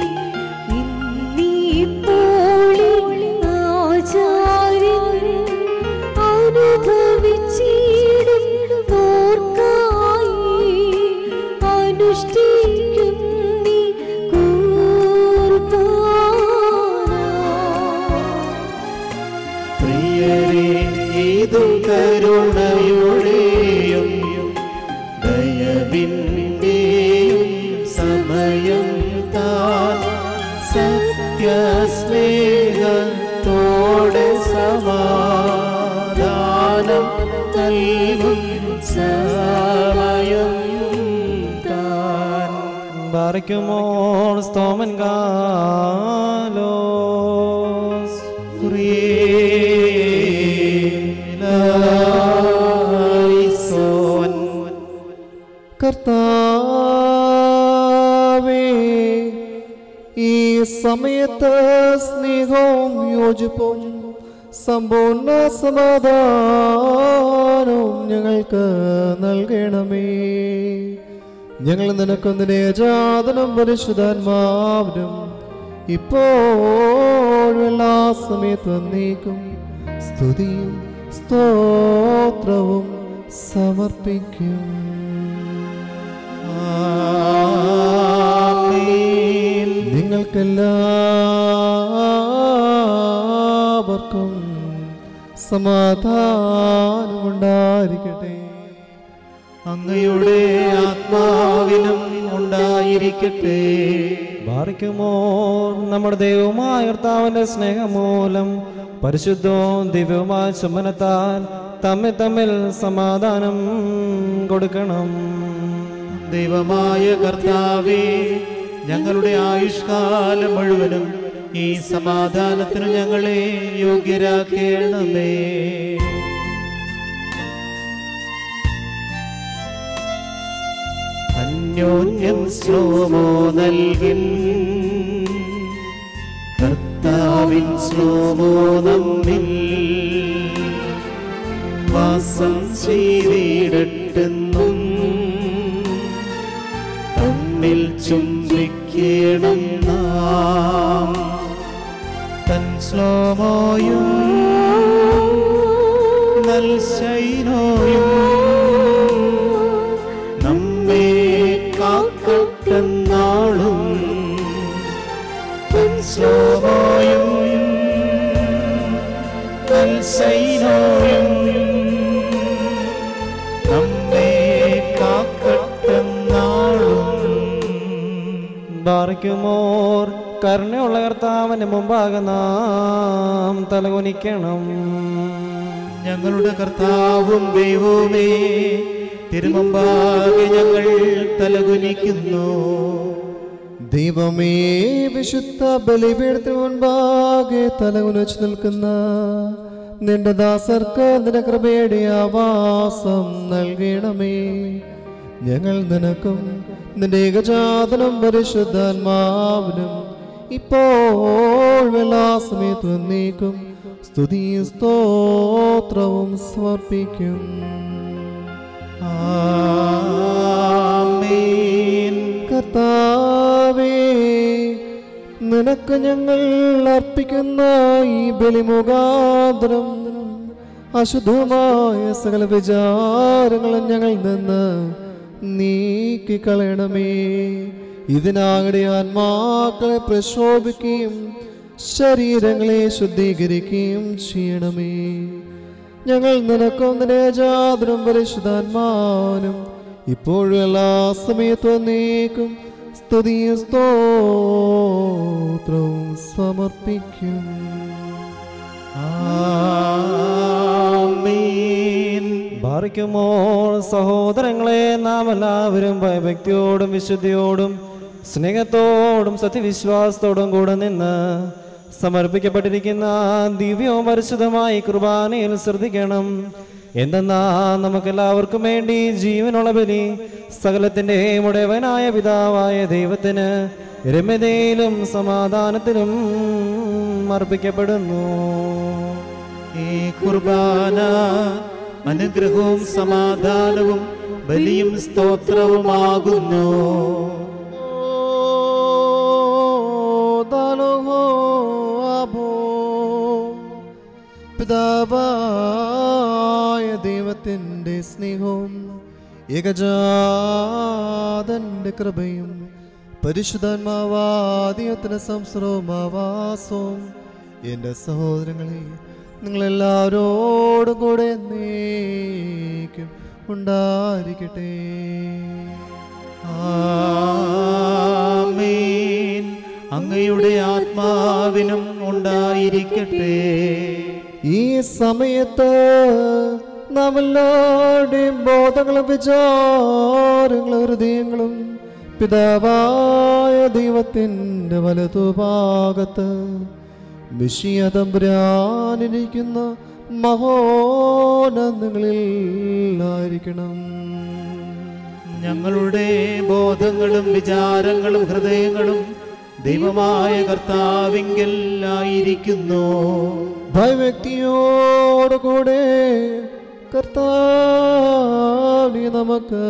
ഇന്നിപ്പോൾ ആചാര്യൻ അനുഭവിച്ചിടും ഓർക്കായി അനുഷ്ഠിക്കും നീ കുർബാന. പ്രിയരേ, ഇതു കരുണയുടെയും ദയവിന്റെയും സമയം താൻ. സത്യസ്നേഹത്തോടെ സമാധാനം നൽകും സമയം താൻ. ബാറയ്ക്കുമോൾ സ്തോമൻ കാലോസ്. കർത്താവേ, ഈ സമയത്ത് സ്നേഹവും യോജിപ്പും സമ്പൂർണ്ണ സമാധാനവും ഞങ്ങൾക്ക് നൽകണമേ. ഞങ്ങൾ നിനക്കൊന്നിനെ ജാതനും പരിശുദ്ധാത്മാവിനും ഇപ്പോഴും എല്ലാ സമയത്തും നീക്കും സ്തുതിയും സ്തോത്രവും സമർപ്പിക്കും. നിങ്ങൾക്കെല്ലാവർക്കും സമാധാനമുണ്ടായിരിക്കട്ടെ. അങ്ങയുടെ ആത്മാവിനും ഉണ്ടായിരിക്കട്ടെ. ബാറയ്ക്കുമോ നമ്മുടെ ദൈവമായ കർത്താവിന്റെ സ്നേഹമൂലം പരിശുദ്ധവും ദിവ്യവുമായ ചുമനത്താൽ തമ്മിൽ സമാധാനം കൊടുക്കണം. ദൈവമായ കർത്താവേ, ഞങ്ങളുടെ ആയുഷ്കാലം മുഴുവനും ഈ സമാധാനത്തിന് ഞങ്ങളെ യോഗ്യരാക്കേണമേ. അന്യോന്യം ശ്ലോമോ നൽകിൻ, കർത്താവിൻ ശ്ലോമോ നമ്മിൽ വാസം ചെയ്തിടട്ടെന്നും തമ്മിൽ ചുംബിക്കണം നാം. തൻ ശ്ലോമോയും നൽ ശൈനോയും നമ്മെ കാക്കട്ടെന്നാളും. തൻ ശ്ലോമോയും നൽ ശൈനോയും നമ്മെ കാക്കട്ടെന്നാളും. ബാറയ്ക്കുമോർ കരുണയുള്ള കർത്താവിന്റെ മുമ്പാകെ നാം തലകുനിക്കണം. ഞങ്ങളുടെ കർത്താവും ദൈവവുമേ, തിരുമുമ്പാകെ ഞങ്ങൾ തലകുനിക്കുന്നു. ദൈവമേ, വിശുദ്ധ ബലിപീഠത്തിന് മുൻപാകെ തലകുനിച്ചു നിൽക്കുന്ന നിന്റെ ദാസർക്ക് നിന്റെ കൃപയുടെ ആവാസം നൽകണമേ. ഞങ്ങൾ നിനക്കും നിന്റെ ഏകജാതനും പരിശുദ്ധാത്മാവിനും ഇപ്പോൾ എല്ലാ സമയത്തും നീക്കും സ്തുതിയും സ്തോത്രവും സമർപ്പിക്കും. ആമേൻ. കർത്താവേ, നിനക്ക് ഞങ്ങൾ അർപ്പിക്കുന്ന ഈ ബലിമുഖാന്തരം അശുദ്ധമായ സകല വിചാരങ്ങളും ഞങ്ങളിൽ നിന്ന് നീക്കിക്കളയണമേ. ഇതിനാകടെ ആത്മാക്കളെ പ്രക്ഷോഭിക്കുകയും ശരീരങ്ങളെ ശുദ്ധീകരിക്കുകയും ചെയ്യണമേ. ഞങ്ങൾ നിനക്കും നിന്റെ ഏകജാതനും പരിശുദ്ധാത്മാവിനും ഇപ്പോഴും എല്ലാ സമയത്തും നീക്കും സ്തുതിയും സ്തോത്രവും സമർപ്പിക്കും. ആമേൻ. ബാറിക്കുമോൾ സഹോദരങ്ങളെ, നാം എല്ലാവരും ഭയഭക്തിയോടും വിശുദ്ധിയോടും സ്നേഹത്തോടും സത്യവിശ്വാസത്തോടും കൂടെ നിന്ന് സമർപ്പിക്കപ്പെട്ടിരിക്കുന്ന ദിവ്യവും പരിശുദ്ധമായി കുർബാനയിൽ ശ്രദ്ധിക്കണം. എന്തെന്നാ നമുക്കെല്ലാവർക്കും വേണ്ടി ജീവനുള്ള ബലി സകലത്തിൻ്റെ ഉടയവനായ പിതാവായ ദൈവത്തിന് രമ്യതയിലും സമാധാനത്തിലും അർപ്പിക്കപ്പെടുന്നു. ഈ കുർബാന അനുഗ്രഹവും സമാധാനവും ബലിയും സ്തോത്രവുമാകുന്നു. പിതാവായ ദൈവത്തിൻ്റെ സ്നേഹവും ഏകജാതന്റെ കൃപയും പരിശുദ്ധാത്മാവാദിയത്തിന് സംസരവും ആവാസവും എൻ്റെ സഹോദരങ്ങളെ നിങ്ങളെല്ലാവരോടും കൂടെ എന്നേക്കും ഉണ്ടായിരിക്കട്ടെ. ആമേൻ. അങ്ങയുടെ ആത്മാവിനും ഉണ്ടായിരിക്കട്ടെ. ഈ സമയത്ത് നാം എല്ലാവരുടെയും ബോധങ്ങളും വിചാരങ്ങളും ഹൃദയങ്ങളും പിതാവായ ദൈവത്തിൻ്റെ വലതുഭാഗത്ത് മിശിഹ തമ്പുരാനിരിക്കുന്ന മഹോന്നതങ്ങളിൽ ആയിരിക്കണം. ഞങ്ങളുടെ ബോധങ്ങളും വിചാരങ്ങളും ഹൃദയങ്ങളും ദൈവമായ കർത്താവിങ്കൽ ആയിരിക്കുന്നു. ഭയഭക്തിയോടുകൂടെ കർത്താവിനെ നമുക്ക്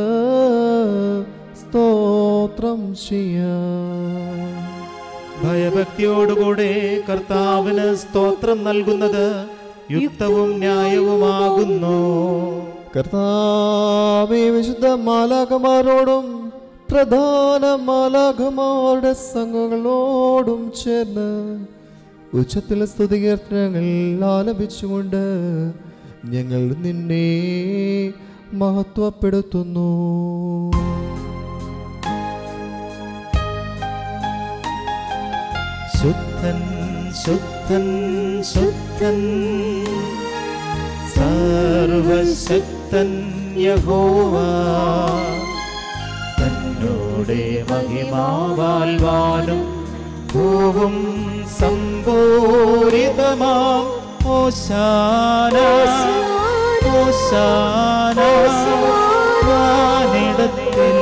സ്തോത്രം ചെയ്യാം. ഭയഭക്തിയോടുകൂടെ കർത്താവിന് സ്തോത്രം നൽകുന്നത് യുക്തവും ന്യായവുമാകുന്നു. കർത്താവേ, വിശുദ്ധ മാലാഖമാരോടും പ്രധാന മാലാഖമാരുടെ സംഘങ്ങളോടും ചേർന്ന് ഉച്ചത്തിൽ സ്തുതികീർത്തനങ്ങൾ ആലപിച്ചുകൊണ്ട് ഞങ്ങൾ നിന്നെ മഹത്വപ്പെടുത്തുന്നു. ശുദ്ധൻ ശുദ്ധൻ ശുദ്ധൻ സർവശക്തൻ യഹോവ, തന്നോടെ മഹിമാവാൽ വാനും ഭൂവും സമ്പൂരിതമാം ഓശാന ഓശാന വാനിടത്തിൽ.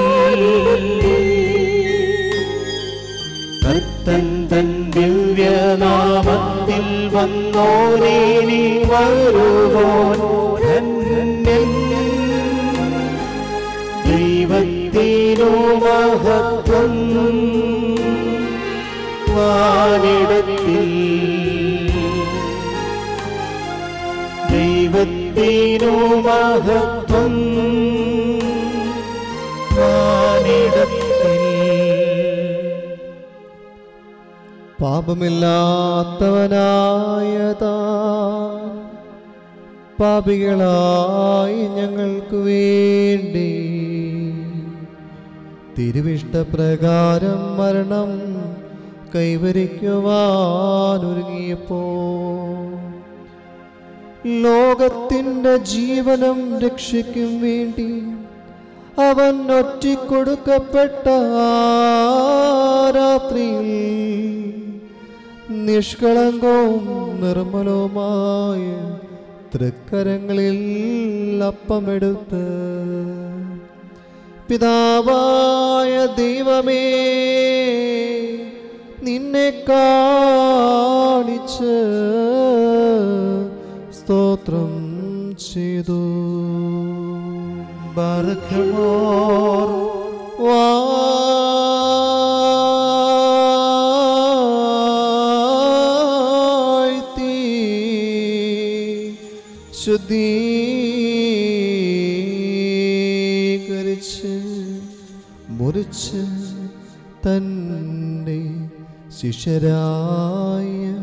കർത്തൻ തൻ ദിവ്യനാമത്തിൽ വന്നോനേനി വരുവോൻ ധന്യൻ. ദൈവത്തിനു മഹത്വം വാനിടത്തിൽ. ദൈവത്തിനു മഹത്വം വാനിടത്തിൽ. പാപമില്ലാത്തവനായ താൻ പാപികളായി ഞങ്ങൾക്ക് വേണ്ടി തിരുവിഷ്ടപ്രകാരം മരണം കൈവരിക്കുവാനൊരുങ്ങിയപ്പോ ലോകത്തിൻ്റെ ജീവനം രക്ഷിക്കും വേണ്ടി അവൻ ഒറ്റിക്കൊടുക്കപ്പെട്ട രാത്രിയിൽ നിഷ്കളങ്കവും നിർമ്മലവുമായ തൃക്കരങ്ങളിൽ അപ്പമെടുത്ത് പിതാവായ ദൈവമേ നിന്നെ കാണിച്ച് സ്തോത്രം ചെയ്തു. ബർഖമോർ വാഴ്ത്തി ശുദ്ധീകരിച്ച് മുറിച്ച് തൻ്റെ ശിഷ്യരായ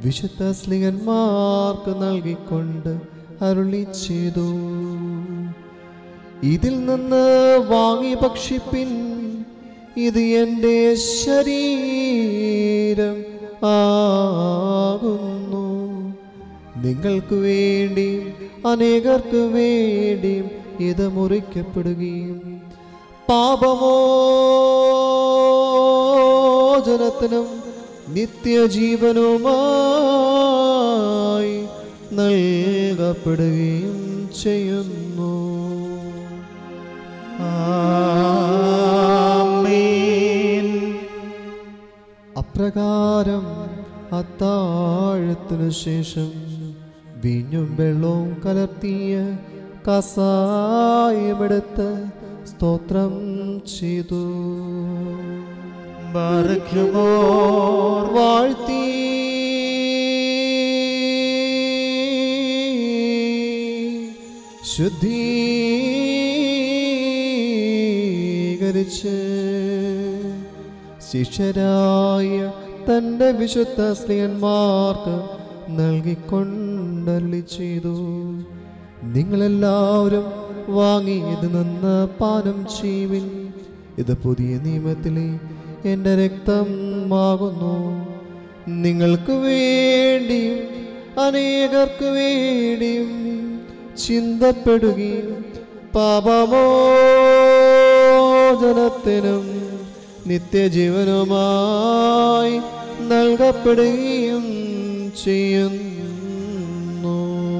വിശുദ്ധ സ്ലിഹന്മാർക്ക് നൽകിക്കൊണ്ട് അരുളി ചെയ്തു. ഇതിൽ നിന്ന് വാങ്ങി ഭക്ഷിപ്പിൻ, ഇത് എൻ്റെ ശരീരം ആകുന്നു. നിങ്ങൾക്ക് വേണ്ടിയും അനേകർക്ക് വേണ്ടിയും ഇത് മുറിക്കപ്പെടുകയും പാപമോചനത്തിനും നിത്യജീവനുമായി നൽകപ്പെടുകയും ചെയ്യുന്നു. ആമേൻ. അപ്രകാരം അത്താഴത്തിനു ശേഷം വീഞ്ഞും വെള്ളവും കലർത്തിയ കസായമെടുത്ത് സ്തോത്രം ചെയ്തു. ബാറക്കുമോർ വാഴ്ത്തി ശുദ്ധീകരിച്ച് ശിഷ്യരായ തൻ്റെ വിശുദ്ധ സ്ത്രീയന്മാർക്ക് നൽകിക്കൊണ്ടരുളി ചെയ്തു. നിങ്ങളെല്ലാവരും വാങ്ങി ഇത് നിന്ന് പാനം ചെയ്യുവിൻ. ഇത് പുതിയ നിയമത്തിലെ എൻ്റെ രക്തമാകുന്നു. നിങ്ങൾക്ക് വേണ്ടിയും അനേകർക്ക് വേണ്ടിയും ചിന്തപ്പെടുകയും പാപമോചനത്തിനും നിത്യജീവനുമായി നൽകപ്പെടുകയും ചെയ്യുന്നു.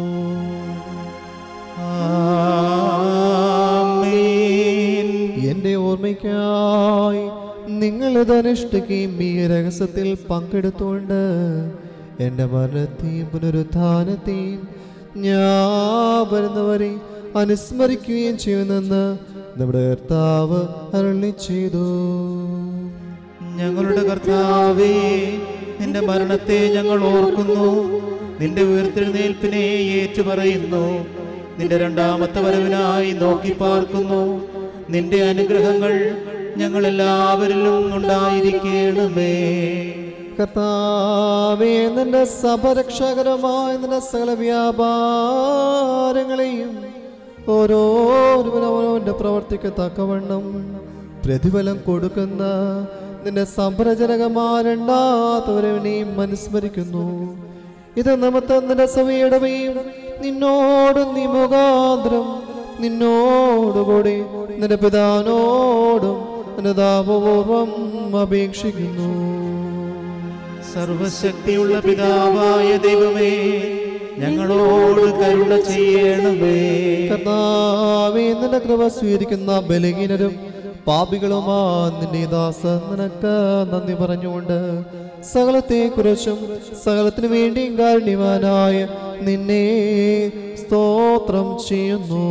ആമേൻ. എൻ്റെ ഓർമ്മയ്ക്കായി നിങ്ങളിത് അനുഷ്ഠിക്കുകയും ഈ രഹസ്യത്തിൽ പങ്കെടുത്തുകൊണ്ട് എൻ്റെ മരണത്തെയും പുനരുത്ഥാനത്തെയും ഞാൻ വരുന്നവരെ അനുസ്മരിക്കുകയും ചെയ്യുമെന്ന് നമ്മുടെ കർത്താവ് അരുളി ചെയ്തു. ഞങ്ങളുടെ കർത്താവേ, നിന്റെ മരണത്തെ ഞങ്ങൾ ഓർക്കുന്നു, നിന്റെ ഉയർത്തെഴുന്നേൽപ്പിനെ ഏറ്റുപറയുന്നു. നിന്റെ രണ്ടാമത്തെ വരവിനായി നോക്കി പാർക്കുന്നു. നിന്റെ അനുഗ്രഹങ്ങൾ ഞങ്ങളെല്ലാവരിലും ഉണ്ടായിരിക്കണമേ. കർത്താവേ, നിന്റെ സഭരക്ഷകരമായ നിന്റെ സകല വ്യാപാരങ്ങളെയും ഓരോരുവനവനവന്റെ പ്രവർത്തിക്ക് തക്കവണ്ണം പ്രതിഫലം കൊടുക്കുന്ന നിന്റെ സംഭരജനകമായ രണ്ടാത്തവരവനെയും അനുസ്മരിക്കുന്നു. ഇത് നിമിത്തം നിന്റെ സഭയുടെയും നിന്നോടും നീ മുഖാന്തരം നിന്നോടുകൂടി നിന്റെ പിതാവിനോടും അനുതാപപൂർവം അപേക്ഷിക്കുന്നു. സർവശക്തിയുള്ള പിതാവായ ദൈവമേ, ഞങ്ങളോട് കരുണ ചെയ്യണമേ. കർത്താവേ, നിന്റെ കൃപ സ്വീകരിക്കുന്ന ബലഹീനരും പാപികളുമാ നിന്റെ ദാസ നിനക്ക് നന്ദി പറഞ്ഞുകൊണ്ട് സകലത്തെക്കുറിച്ചും സകലത്തിനു വേണ്ടിയും കാരുണ്യവാനായ നിന്നെ സ്തോത്രം ചെയ്യുന്നു.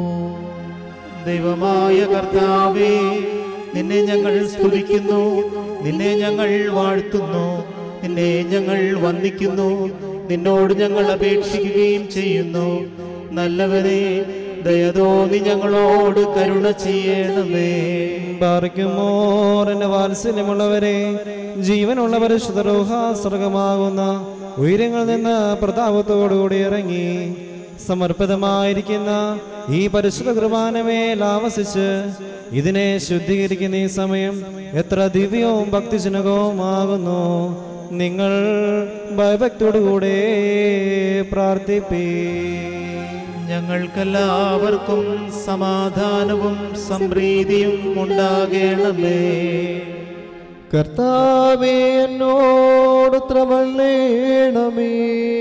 ദൈവമായ കർത്താവേ, നിന്നെ ഞങ്ങൾ സ്തുതിക്കുന്നു, നിന്നെ ഞങ്ങൾ വാഴ്ത്തുന്നു, നിന്നെ ഞങ്ങൾ വന്ദിക്കുന്നു, നിന്നോട് ഞങ്ങൾ അപേക്ഷിക്കുകയും ചെയ്യുന്നു. നല്ലവനെ, ദയതോന്നി ഞങ്ങളോട് കരുണ ചെയ്യണമേ. ബാറയ്ക്കുമോർ എന്റെ വാത്സല്യമുള്ളവരെ, ജീവനുള്ള പരിശുദ്ധ റൂഹ സ്വർഗമാകുന്ന ഉയരങ്ങളിൽ നിന്ന് പ്രതാപത്തോടുകൂടി ഇറങ്ങി സമർപ്പിതമായിരിക്കുന്ന ഈ പരിശുദ്ധ കുർബാനമേൽ ആവസിച്ച് ഇതിനെ ശുദ്ധീകരിക്കുന്ന ഈ സമയം എത്ര ദിവ്യവും ഭക്തിജനകവുമാകുന്നു. നിങ്ങൾ ഭയഭക്തിയോടുകൂടെ പ്രാർത്ഥിപ്പീ. ഞങ്ങൾക്കെല്ലാവർക്കും സമാധാനവും സംപ്രീതിയും ഉണ്ടാകണമേ. കർത്താവേ, എന്നോട് ത്രവള്ളേണമേ.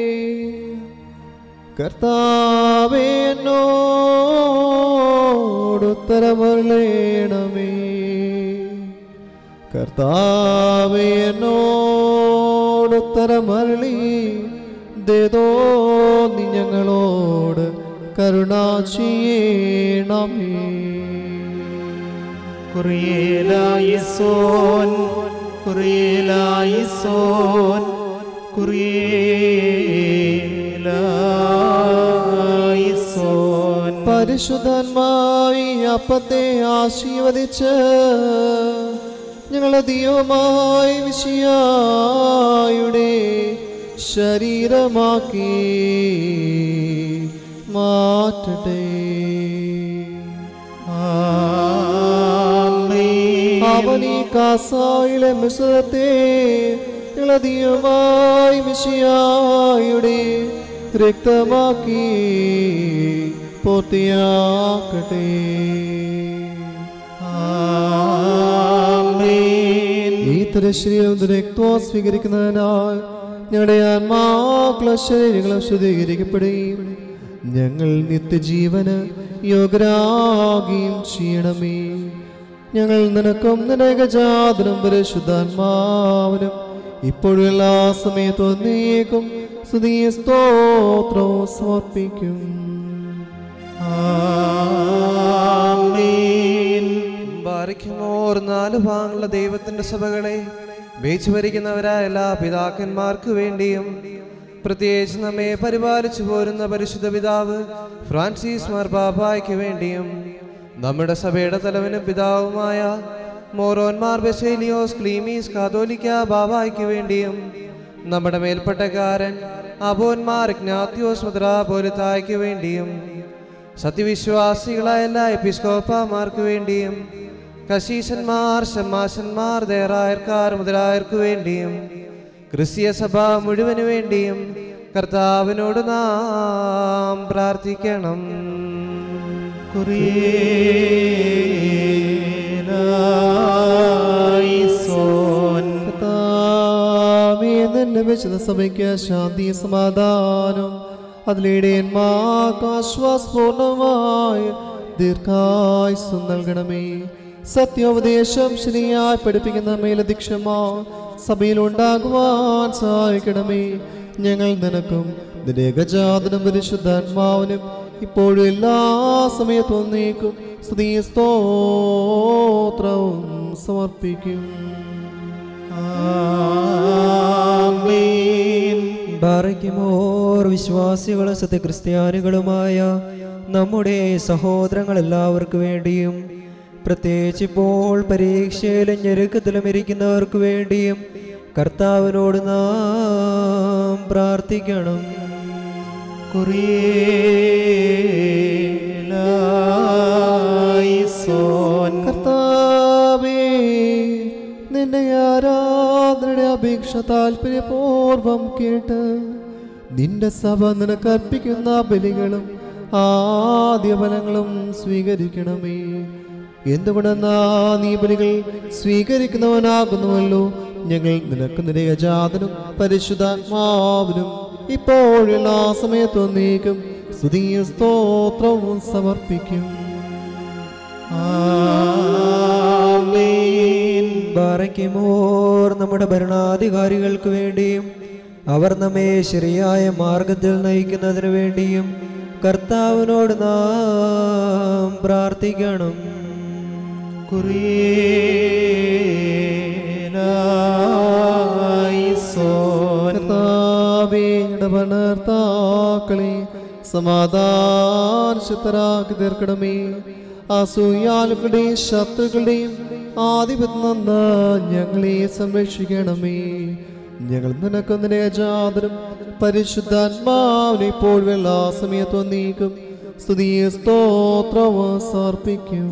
കർത്താവേ, എന്നോട് ഉത്തരമരുളേണമേ. കർത്താവേ, എന്നോട് ഉത്തരമരുളി ദേതോ നീ ഞങ്ങളോട് കരുണ ചെയ്യണമേ. കുറിയേലായിസോൻ, കുറിയേലായിസോൻ, കുറിയേലായിസോൻ. പരിശുദ്ധന്മായി അപ്പത്തെ ആശീർവദിച്ച് ഞങ്ങളുടെ ദൈവമായ മിശിഹായുടെ ശരീരമാക്കി മാറ്റട്ടെ. അവനീ കാസായിലെ മിശ്രത്തെ ഇളതിയുമായി മിശിഹായുടെ രക്തമാക്കി പൂർത്തിയാക്കട്ടെ. ഈ തിരശ്ശീലം രക്തം സ്വീകരിക്കുന്നതിനാൽ ഞങ്ങളുടെ ആത്മാക്കളെ ശരീരങ്ങളും ശുദ്ധീകരിക്കപ്പെടുകയും ഞങ്ങൾ നിത്യജീവന് യോഗ്യരാകുകയും ചെയ്യണമേ. ഞങ്ങൾ നിനക്കും നിനകജാതനും പരിശുദ്ധാത്മാവിനും ഇപ്പോഴും എല്ലാ സമയത്തും നീക്കും സ്തുതിയും സ്തോത്രവും സമർപ്പിക്കും. ബാരിക്കുമോർ 4 ഭാഗങ്ങളുള്ള ദൈവത്തിന്റെ സഭകളെ വേച്ചു ഭരിക്കുന്നവരായ എല്ലാ പിതാക്കന്മാർക്ക് വേണ്ടിയും പ്രത്യേകിച്ച് നമ്മെ പരിപാലിച്ചു പോരുന്ന പരിശുദ്ധ പിതാവ് ഫ്രാൻസിസ് മാർപാപ്പായ്ക്ക് വേണ്ടിയും നമ്മുടെ സഭയുടെ തലവനും പിതാവുമായ മോറോന്മാർ ബെസേലിയോസ് ക്ലീമീസ് കാതോലിക്ക ബാബായ്ക്ക് വേണ്ടിയും നമ്മുടെ മേൽപ്പെട്ടക്കാരൻ അബോന്മാർ ഇഗ്നാത്യോസ് മെത്രാപ്പോലിത്തായ്ക്ക് വേണ്ടിയും സത്യവിശ്വാസികളായ എല്ലാ എപ്പിസ്കോപ്പമാർക്ക് വേണ്ടിയും കശീശന്മാർ ശമാശന്മാർ ദേറായർക്കാർ മുതലായവർക്ക് വേണ്ടിയും ക്രിസ്തീയ സഭ മുഴുവന് വേണ്ടിയും കർത്താവിനോട് നാം പ്രാർത്ഥിക്കണം. വിശുദ്ധ സഭയ്ക്ക് ശാന്തി സമാധാനം അതിലിടയന്മാർക്ക് ആശ്വാസപൂർണമായ ദീർഘായുസ്സും നൽകണമേ. സത്യോപദേശം ശരിയായി പഠിപ്പിക്കുന്ന മേലധ്യക്ഷന്മാർ സഭയിലുണ്ടാകുവാൻ സഹായിക്കണമേ. ഞങ്ങൾ നിനക്കും നിന്റെ ഏകജാതനും പരിശുദ്ധാത്മാവിനും ഇപ്പോഴും എല്ലാ സമയത്തും നീക്കും സ്തുതിയും സ്തോത്രവും സമർപ്പിക്കും. ബാറയ്ക്കുമോർ വിശ്വാസികളും സത്യക്രിസ്ത്യാനികളുമായ നമ്മുടെ സഹോദരങ്ങൾ എല്ലാവർക്കു വേണ്ടിയും പ്രത്യേകിച്ച് ഇപ്പോൾ പരീക്ഷയിലും ഞെരുക്കത്തിലും ഇരിക്കുന്നവർക്ക് വേണ്ടിയും കർത്താവിനോട് നാം പ്രാർത്ഥിക്കണം. കർത്താവേ, നിന്റെ ആരാധനയുടെ അപേക്ഷ താല്പര്യപൂർവം കേട്ട് നിന്റെ സഭ നിനക്ക് അർപ്പിക്കുന്ന ബലികളും ആദ്യ ഫലങ്ങളും സ്വീകരിക്കണമേ. എന്തുകൊണ്ടെന്നാ നീ ബലികൾ സ്വീകരിക്കുന്നവനാകുന്നുവല്ലോ. ഞങ്ങൾ നിനക്ക് നിന്റെ യജാതനും പരിശുദ്ധാത്മാവിനും ഇപ്പോഴുള്ള സമയത്തും നീക്കും സ്തുതിയും സ്തോത്രവും സമർപ്പിക്കും. ബാറയ്ക്കുമോർ നമ്മുടെ ഭരണാധികാരികൾക്ക് വേണ്ടിയും അവർ നമ്മെ ശരിയായ മാർഗത്തിൽ നയിക്കുന്നതിന് വേണ്ടിയും കർത്താവിനോട് നാം പ്രാർത്ഥിക്കണം. ഭരണകർത്താക്കളെ സമാധാനശക്തരാക്കി തീർക്കണമേ. അസൂയാലുകളുടെയും ശത്രുക്കളുടെയും ആധിപത്യം നിന്ന് ഞങ്ങളെ സംരക്ഷിക്കണമേ. ഞങ്ങൾ നിനക്ക് നിന്റെ യജാതനും പരിശുദ്ധാത്മാവിനെ ഇപ്പോഴും എല്ലാ സമയത്തും നീക്കും സ്തുതിയും സ്തോത്രവും സമർപ്പിക്കും.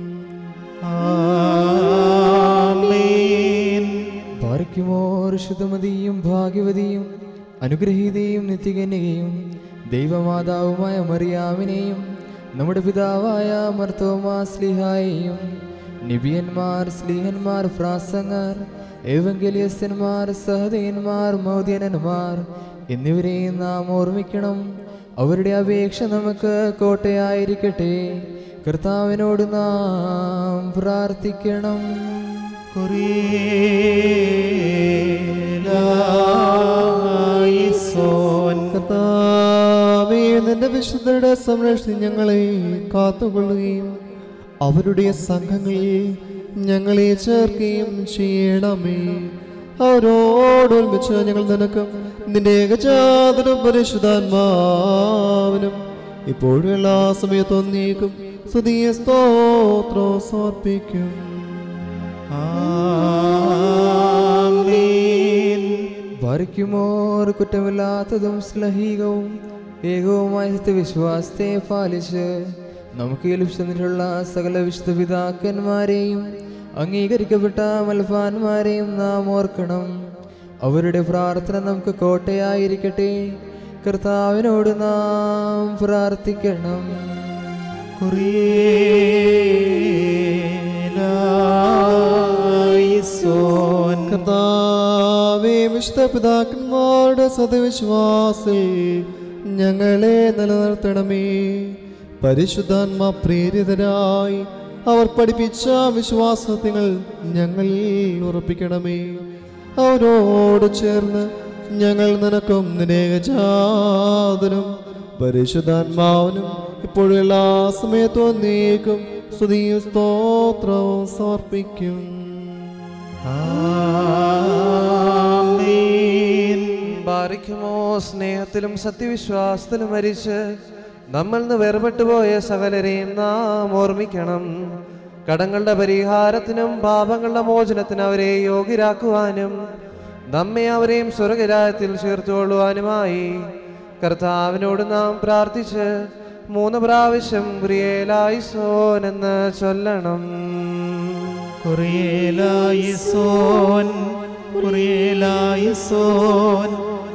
പാർക്കുമോർ ശുദ്ധമതിയും ഭാഗ്യവതിയും അനുഗ്രഹീതയും നിത്യകന്യകയും ദൈവമാതാവുമായ മറിയാവിനെയും നമ്മുടെ പിതാവായ മർത്തോമാ സ്ലീഹായെയും നിബിയന്മാർ സ്ലീഹന്മാർ പ്രാസംഗർ ഏവങ്കലിയസ്തന്മാർ സഹദയന്മാർ മൗദ്യനന്മാർ എന്നിവരെയും നാം ഓർമ്മിക്കണം. അവരുടെ അപേക്ഷ നമുക്ക് കോട്ടയായിരിക്കട്ടെ. കർത്താവിനോട് നാം പ്രാർത്ഥിക്കണം. കർത്താവേ, നിന്റെ വിശുദ്ധരുടെ സംരക്ഷണം ഞങ്ങളെ കാത്തുകൊള്ളുകയും അവരുടെ സംഘങ്ങളിൽ ഞങ്ങളെ ചേർക്കുകയും ചെയ്യണമേ. അവരോടൊരുമിച്ച് ഞങ്ങൾ നിനക്കും നിന്റെ ഏകജാതനും പരിശുദ്ധാത്മാവിനും ഇപ്പോഴും എല്ലാ സമയത്തും നീക്കും സ്തുതിയും സ്തോത്രവും സമർപ്പിക്കും. പാറിക്കുമോർ കുറ്റമില്ലാത്തതും ശ്ലഹീകവും ഏകവുമായ സത്യവിശ്വാസത്തെ പാലിച്ച് നമുക്ക് ലഭിച്ചിട്ടുള്ള സകല വിശുദ്ധ പിതാക്കന്മാരെയും അംഗീകരിക്കപ്പെട്ട മൽഫാന്മാരെയും നാം ഓർക്കണം. അവരുടെ പ്രാർത്ഥന നമുക്ക് കോട്ടയായിരിക്കട്ടെ. കർത്താവിനോട് നാം പ്രാർത്ഥിക്കണം. കർത്താവേ, വിശുദ്ധ പിതാക്കന്മാരുടെ സത്യവിശ്വാസിൽ ഞങ്ങളെ നിലനിർത്തണമേ. പരിശുദ്ധാത്മാ പ്രേരിതരായി അവർ പഠിപ്പിച്ച വിശ്വാസങ്ങൾ ഞങ്ങളിൽ ഉറപ്പിക്കണമേ. അവരോട് ചേർന്ന് ഞങ്ങൾ നിനക്കും നിനേകജാതനും പരിശുദ്ധാത്മാവിനും ഇപ്പോഴും എല്ലാ സമയത്തും നീക്കും സ്തുതിയും സ്തോത്രവും സമർപ്പിക്കും. ബാരിക്കുമോ സ്നേഹത്തിലും സത്യവിശ്വാസത്തിലും മരിച്ച് നമ്മൾ നിന്ന് വേർപെട്ടുപോയ സകലരെയും നാം ഓർമ്മിക്കണം. കടങ്ങളുടെ പരിഹാരത്തിനും പാപങ്ങളുടെ മോചനത്തിനും അവരെ യോഗ്യരാക്കുവാനും നമ്മെ അവരെയും സ്വർഗരാജ്യത്തിൽ ചേർത്തുകൊള്ളുവാനുമായി കർത്താവിനോട് നാം പ്രാർത്ഥിച്ച് 3 പ്രാവശ്യം കുരിയേലായിസോൻ എന്ന് ചൊല്ലണം. കുരിയേലായിസോൻ, കുരിയേലായിസോൻ,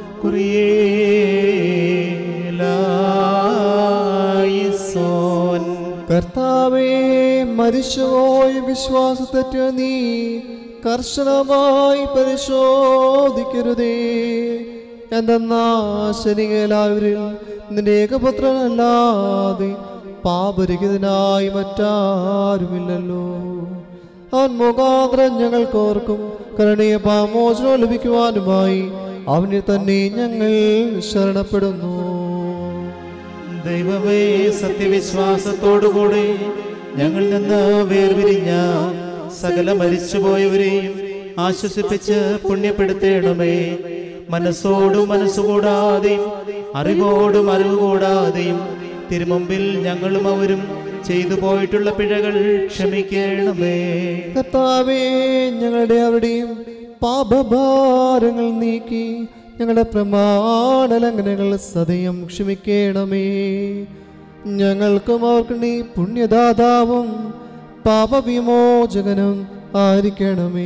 കുരിയേലായിസോൻ. കർത്താവേ, മരിച്ചുപോയ വിശ്വാസത്തെറ്റ് നീ കർശനമായി പരിശോധിക്കരുതേ. എന്തെന്നാ ശനികേലാവരിൽ നിന്റെ ഏകപുത്രനല്ലാതെ പാപരഹിതനായി മറ്റാരുമില്ലല്ലോ. അവൻ മുഖാന്തരം ഞങ്ങൾക്കോർക്കും കരുണീയ പാമോചനം ലഭിക്കുവാനുമായി അവനെ തന്നെ ഞങ്ങൾ ശരണപ്പെടുന്നു. ദൈവമേ, സത്യവിശ്വാസത്തോടുകൂടി ഞങ്ങളിൽ നിന്ന് വേർപിരിഞ്ഞ സകല മരിച്ചുപോയവരെയും ആശ്വസിപ്പിച്ച് പുണ്യപ്പെടുത്തേണമേ. മനസ്സോടും മനസ്സുകൂടാതെയും അറിവോടും അറിവുകൂടാതെയും തിരുമുമ്പിൽ ഞങ്ങളും അവരും ചെയ്തു പോയിട്ടുള്ള പിഴകൾ ക്ഷമിക്കണമേ. കർത്താവേ, ഞങ്ങളുടെ അവരുടെയും പാപഭാരങ്ങൾ നീക്കി ഞങ്ങളുടെ പ്രമാണലംഘനങ്ങൾ സദയം ക്ഷമിക്കണമേ. ഞങ്ങൾക്കും അവർക്കും നീ പുണ്യദാതാവും പാപവിമോചകനും ആയിരിക്കണമേ.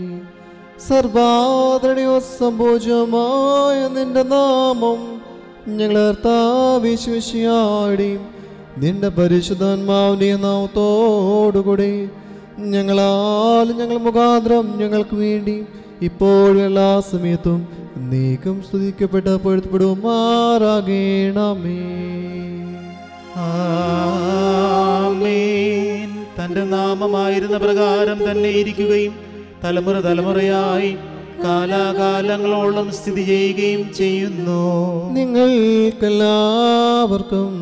സർവാദരണീയ സംഭോജമായ നിന്റെ നാമം ഞങ്ങളെ വിശ്വസിയാടിയും നിന്റെ പരിശുദ്ധാത്മാവിന്റെ നാമത്തോടുകൂടി ഞങ്ങളാൽ ഞങ്ങൾ മുഖാന്തരം ഞങ്ങൾക്ക് വേണ്ടി ഇപ്പോഴും എല്ലാ സമയത്തും നീക്കും സ്തുതിക്കപ്പെട്ട് പൊഴുത്തപ്പെടുമാറാകണമേ. ആമേൻ. തന്റെ നാമമായിരുന്ന പ്രകാരം തന്നെ ഇരിക്കുകയും തലമുറ തലമുറയായി കാലാകാലങ്ങളോളം സ്ഥിതി ചെയ്യുകയും ചെയ്യുന്നു. നിങ്ങൾക്കെല്ലാവർക്കും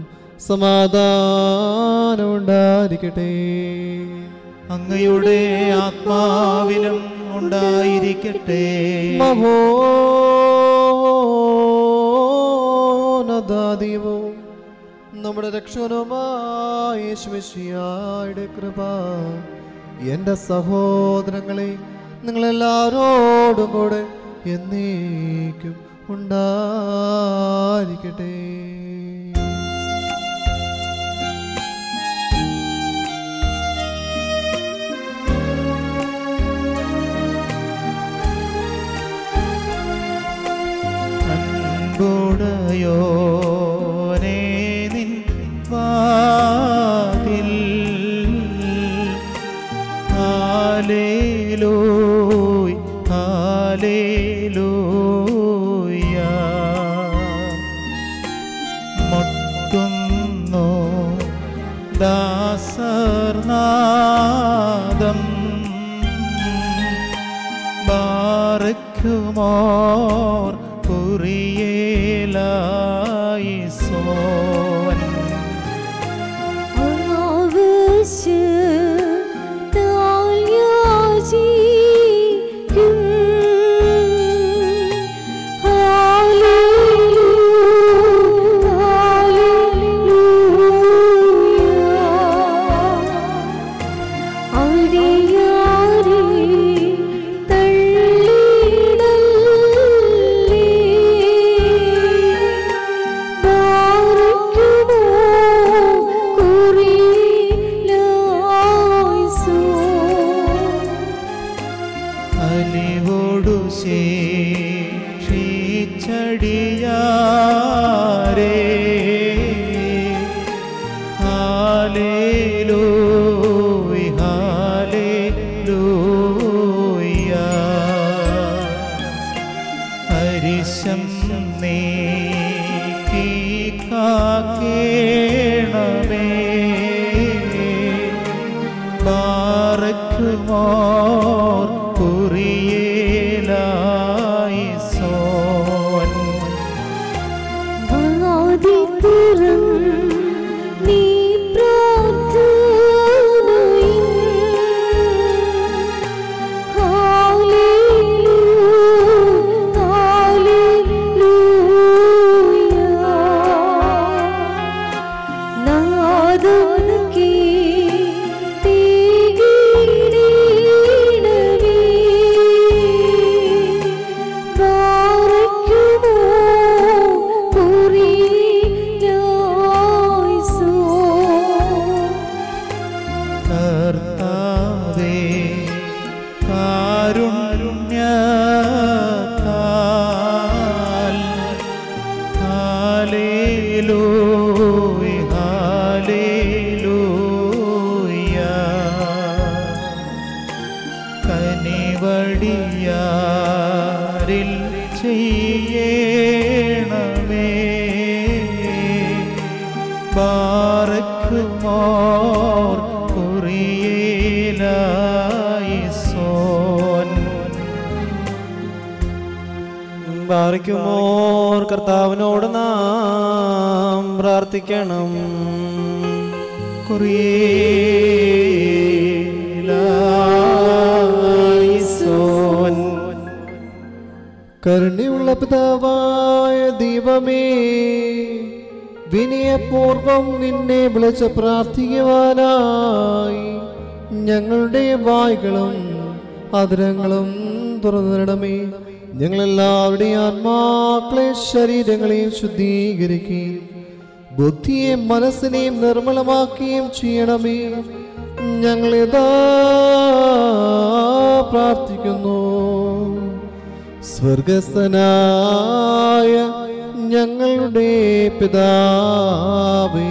സമാധാനം ഉണ്ടായിരിക്കട്ടെ. അങ്ങയുടെ ആത്മാവിലും ഉണ്ടായിരിക്കട്ടെ. മഹോന്നതദൈവവും നമ്മുടെ രക്ഷകനുമായ യേശുമിശിഹായുടെ കൃപ എൻ്റെ സഹോദരങ്ങളെ നിങ്ങളെല്ലാവരോടും കൂടെ എന്നേക്കും ഉണ്ടായിരിക്കട്ടെ. അൻപുടയോനേ, നിൻ വാതിൽ ഹല്ലേലൂയ ഹല്ലേലൂയ മുട്ടുന്നു ദാസർനാദം ബാറക്കുമോർ കുരിയേലായിസോൻ. തള്ളിടല്ല ഹല്ലേലൂയ ഹരിശം നീക്കി കാക്കേണമേ ബാറക്കുമോർ കുറിയേലായി സോൻ വാദിതുറം നീ പ്രാർത്ഥനയിൽ ഹല്ലേലൂയ ഹല്ലേലൂയ നാദനകേ കർത്താവേ കാരുണ്യത്താൽ ഹല്ലേലൂയ ഹല്ലേലൂയ കനിവടിയാരിൽ ചെയ്യണമേ ബാറക്കുമോർ കുറിയേലായി സോൻ ബാറയ്ക്കുമോർ കർത്താവിനോട് നാം പ്രാർത്ഥിക്കണം. കുറിയേലായി സോൻ കരുണയുള്ള പിതാവായ ദൈവമേ, വിനയപൂർവം നിന്നെ വിളിച്ച് പ്രാർത്ഥിക്കുവാനായി ഞങ്ങളുടെ വായ്കളും അധരങ്ങളും തുറന്നിടമേ. ഞങ്ങളെല്ലാവരുടെയും ആത്മാക്കളെ ശരീരങ്ങളെയും ശുദ്ധീകരിക്കുകയും ബുദ്ധിയെയും മനസ്സിനെയും നിർമ്മലമാക്കുകയും ചെയ്യണമേ. ഞങ്ങളിതാ പ്രാർത്ഥിക്കുന്നു. സ്വർഗസ്ഥനായ ഞങ്ങളുടെ പിതാവേ,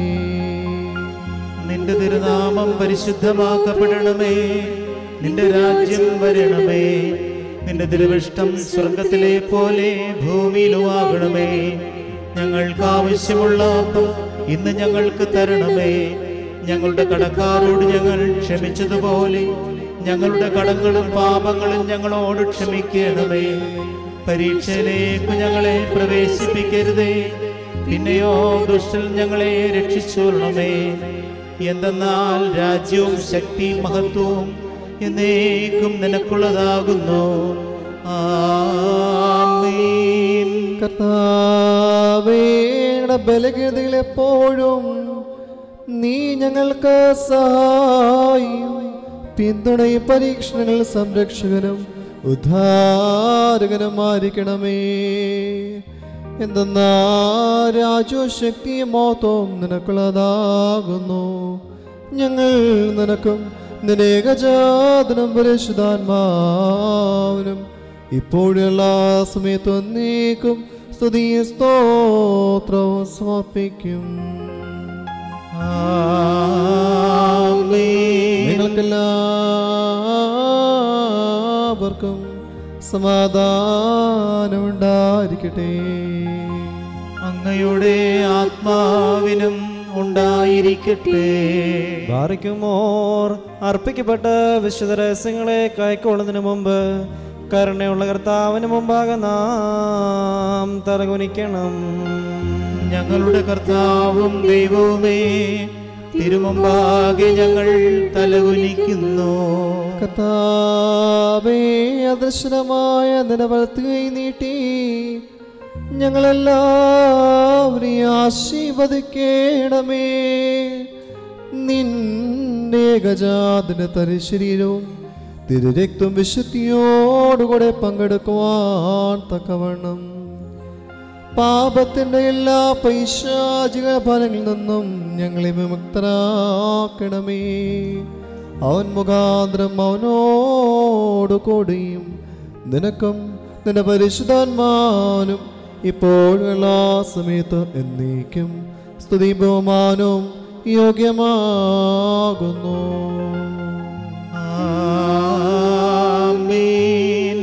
നിന്റെ തിരുനാമം പരിശുദ്ധമാക്കപ്പെടണമേ. നിന്റെ രാജ്യം വരണമേ. നിന്റെ തിരുവിഷ്ടം സ്വർഗത്തിലെ പോലെ ഭൂമിയിലുമാകണമേ. ഞങ്ങൾക്ക് ആവശ്യമുള്ള അപ്പം ഇന്ന് ഞങ്ങൾക്ക് തരണമേ. ഞങ്ങളുടെ കടക്കാരോട് ഞങ്ങൾ ക്ഷമിച്ചതുപോലെ ഞങ്ങളുടെ കടങ്ങളും പാപങ്ങളും ഞങ്ങളോട് ക്ഷമിക്കണമേ. പരീക്ഷയിലേക്ക് ഞങ്ങളെ പ്രവേശിപ്പിക്കരുതേ, പിന്നെയോ ദുഷ്ടൻ ഞങ്ങളെ രക്ഷിച്ചുകൊള്ളണമേ. എന്തെന്നാൽ രാജ്യവും ശക്തിയും മഹത്വവും എന്നേക്കും നിനക്കുള്ളതാകുന്നു. ആമേൻ. കർത്താവേ, ബലഹീനതയിൽ എപ്പോഴും നീ ഞങ്ങൾക്ക് സഹായിയും പിന്തുണയും പരീക്ഷണങ്ങൾ സംരക്ഷകനും ഉദ്ധാരകനുമായിരിക്കണമേ. എന്തെന്നാ രാജ്യവും ശക്തിയും മഹത്വവും നിനക്കുള്ളതാകുന്നു. ഞങ്ങൾ നിനക്കും നിന്റെ ഏകജാതനും പരിശുദ്ധാത്മാവിനും ഇപ്പോഴും എല്ലാ സമയത്തും നീക്കും സ്തുതിയും സ്തോത്രവും സമർപ്പിക്കും. നിങ്ങൾക്കെല്ലാവർക്കും സമാധാനം ഉണ്ടായിരിക്കട്ടെ. അങ്ങയുടെ ആത്മാവിനും ഉണ്ടായിരിക്കട്ടെ. ബാറയ്ക്കുമോർ അർപ്പിക്കപ്പെട്ട വിശുദ്ധ രഹസ്യങ്ങളെ കൈക്കൊള്ളുന്നതിന് മുമ്പ് കരുണയുള്ള കർത്താവിന് മുമ്പാകെ നാം തലകുനിക്കണം. ഞങ്ങളുടെ കർത്താവും ദൈവവുമേ, തിരുമുമ്പാകെ ഞങ്ങൾ തലകുനിക്കുന്നു. കർത്താവേ, അദൃശ്യമായ നിലവഴത്തുകൈ നീട്ടി ഞങ്ങളെല്ലാവരെയും ആശീർവദിക്കണമേ. നിന്റെ ഏകജാതന്റെ തരിശരീരവും തിരുരക്തം വിശുദ്ധിയോടുകൂടെ പങ്കെടുക്കുവാൻ തക്കവണ്ണം പാപത്തിന്റെ എല്ലാ പൈശാചിക ഫലങ്ങളിൽ നിന്നും ഞങ്ങളെ വിമുക്തരാക്കണമേ. അവൻ മുഖാന്തരം അവനോട് കൂടിയും നിനക്കും നിന്റെ പരിശുദ്ധാത്മാനും ഇപ്പോഴും എല്ലാ സമയത്ത് എന്നേക്കും സ്തുതി ബഹുമാനവും യോഗ്യമാകുന്നു. ആമേൻ.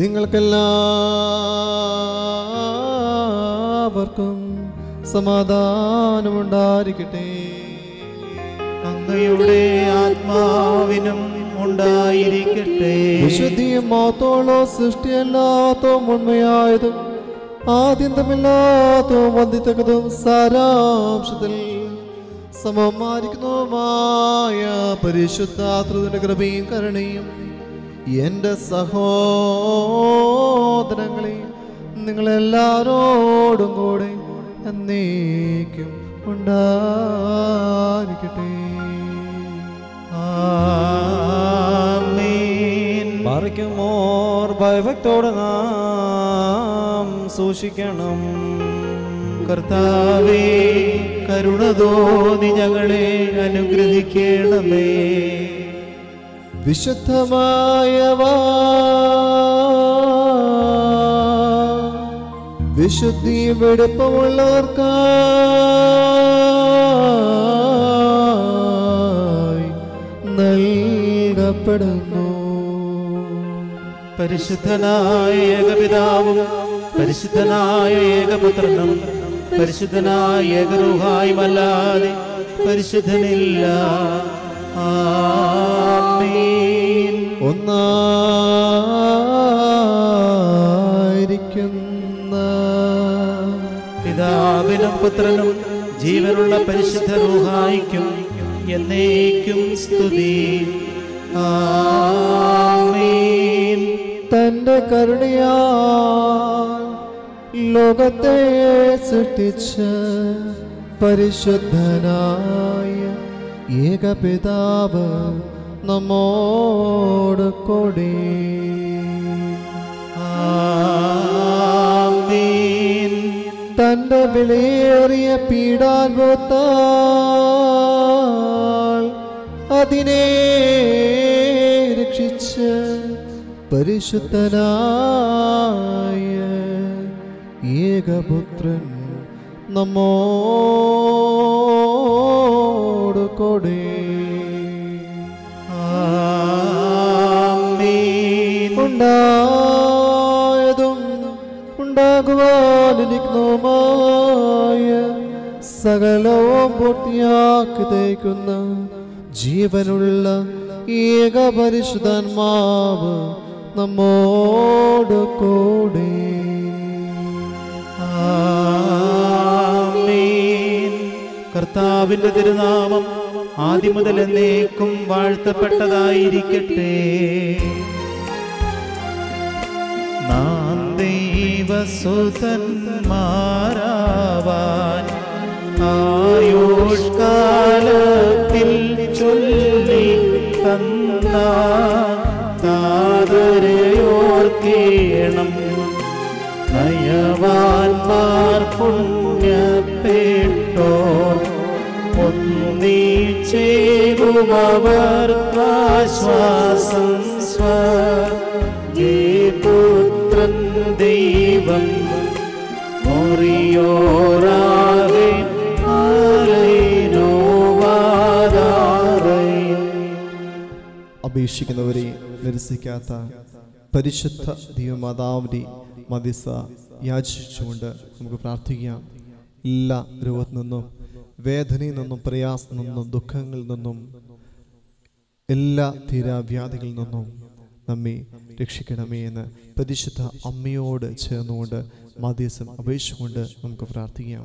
നിങ്ങൾക്കെല്ലാവർക്കും സമാധാനമുണ്ടായിരിക്കട്ടെ. അങ്ങയുടെ ആത്മാവിനും ഉണ്ടായിരിക്കട്ടെ. വിശുദ്ധിയും മാത്തോളോ സൃഷ്ടിയല്ലാത്തതും ഉണ്മയായതും ആദ്യന്തമില്ലാത്തതും വന്ദിത്തക്കതും സാരാംശത്തിൽ സമമായിരിക്കുന്നതുമായ പരിശുദ്ധാത്മത്തിന്റെ കൃപയും കരുണയും എൻ്റെ സഹോദരങ്ങളെ നിങ്ങളെല്ലാവരോടും കൂടെ എന്നേക്കും ഉണ്ടായിരിക്കട്ടെ. ആമേൻ. പാറയ്ക്കുമോർ ഭയഭക്തോടെ നാം സൂക്ഷിക്കണം. കർത്താവേ, കരുണ തോന്നി ഞങ്ങളെ അനുഗ്രഹിക്കണമേ. വിശുദ്ധമായവ വിശുദ്ധി വെടുപ്പമുള്ളവർക്കായി നൽകപ്പെടുന്നു. പരിശുദ്ധനായ ഏകപിതാവും പരിശുദ്ധനായ ഏകപുത്രനും പരിശുദ്ധനായ ഏകരൂഹായുമല്ലാതെ പരിശുദ്ധനില്ല. ആമേൻ. ഒന്നായിരിക്കുന്ന പിതാവിനും പുത്രനും ജീവനുള്ള പരിശുദ്ധ റൂഹായിക്കും എന്നേക്കും സ്തുതി. ആമേൻ. തന്റെ കരുണയാൽ ലോകത്തെ സൃഷ്ടിച്ച പരിശുദ്ധനായ ഏകപിതാവ് നമ്മോട് കൂടെ. ആമേൻ. തന്റെ വിലയേറിയ പീഡാനുഭവത്താൽ അതിനെ രക്ഷിച്ച് പരിശുദ്ധനായ ഏകപുത്രൻ നമ്മോട് കൂടെ. ആമേൻ. ഉണ്ടായതും ഉണ്ടാകുവാനിരിക്കുന്നതുമായ സകലവും പൂർത്തിയാക്കി തേക്കുന്ന ജീവനുള്ള ഏക പരിശുദ്ധാത്മാവ് നമ്മോട് കൂടെ. ആമേൻ. കർത്താവിന്റെ തിരുനാമം ആദ്യം മുതൽ എന്നേക്കും വാഴ്ത്തപ്പെട്ടതായിരിക്കട്ടെ. നാം ദൈവസുതന്മാരാവാൻ ആയുഷ്കാലത്തിൽ ചൊല്ലി തന്ന താതരയോർക്കേണം. നയവാൻമാർ പുണ്യപ്പെട്ടോർ ഒന്നിച്ചേരുമവർക്കാശ്വാസം സ്വപുത്രൻ ദൈവം മൊറിയോറാകെ അപേക്ഷിക്കുന്നവരെ നിരസിക്കാത്ത പരിശുദ്ധ ദൈവമാതാവിൻ്റെ മധ്യസ്ഥ യാചിച്ചുകൊണ്ട് നമുക്ക് പ്രാർത്ഥിക്കാം. എല്ലാ രോഗത്തിൽ നിന്നും, വേദനയിൽ നിന്നും, പ്രയാസത്തിൽ നിന്നും, ദുഃഖങ്ങളിൽ നിന്നും, എല്ലാ തീരാവ്യാധികളിൽ നിന്നും നമ്മെ രക്ഷിക്കണമേ എന്ന് പരിശുദ്ധ അമ്മയോട് ചേർന്നുകൊണ്ട് മധ്യസ്ഥം അപേക്ഷിച്ചുകൊണ്ട് നമുക്ക് പ്രാർത്ഥിക്കാം.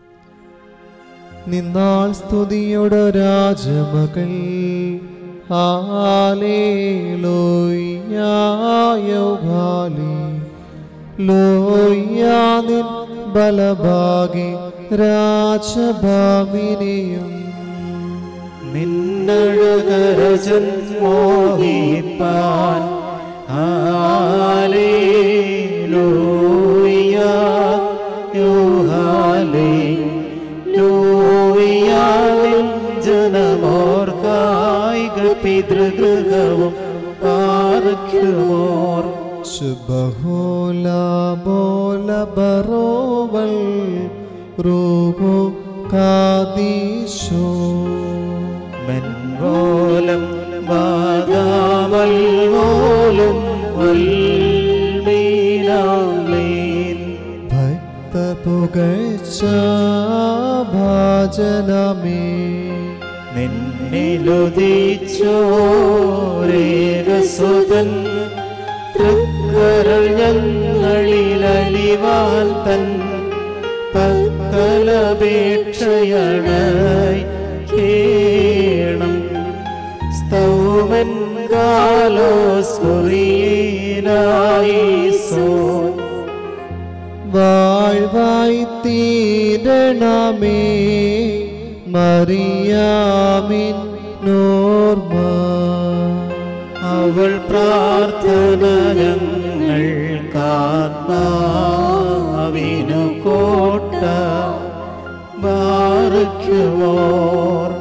നിന്നാൾ സ്തുതിയുടെ രാജമകൾ ലോയ്യാനിൻ ബലഭാഗി രാജഭാമിനിയും നിന്നഴകരജൻ മോഹിപ്പാൻ ഹല്ലേലൂയ ഹല്ലേലൂയ ജനമോർക്കായിക പിതൃഗൃഹവും പാർക്കുമോർ ശുഭഹോല ബോല ബറോവൽ റൂഹോ കാദീശോ മെൻപോലം വാദാമൽപോലും വൽമീനാമീൻ ഭക്ത പുകഴ്ച ഭാജനമേ നിന്നിലുദിച്ചോരേകസുതൻ തൃക്കരൾ ഞങ്ങളിലലിവാൽ തൻ പക്കലപേക്ഷയണായി കേണം സ്തൗമൻ കാലോസ്കുറിയേനായിസോ വാഴ്വായി തീരണമേ മറിയാമിൻ നോർമ അവൾ പ്രാർത്ഥന ഞങ്ങൾക്കാത്മാവിനു കോട്ട ബാറയ്ക്കുമോർ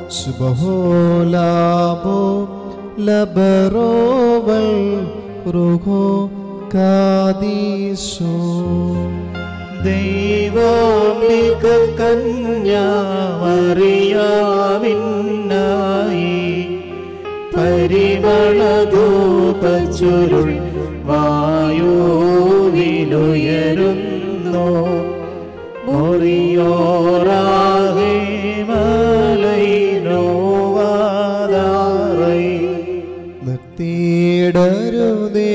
ശുഭോലാമോ ലബറോവൽ റുഹോ കാദീശോ ദൈവാംബിക കന്യാമറിയാമിന്നായി പരിമളധൂപച്ചുരുൾ വായുവിലുയരുന്നു മൊറിയോറാകെ മലൈനോവാദാറൈ നിർത്തിയിടരുതേ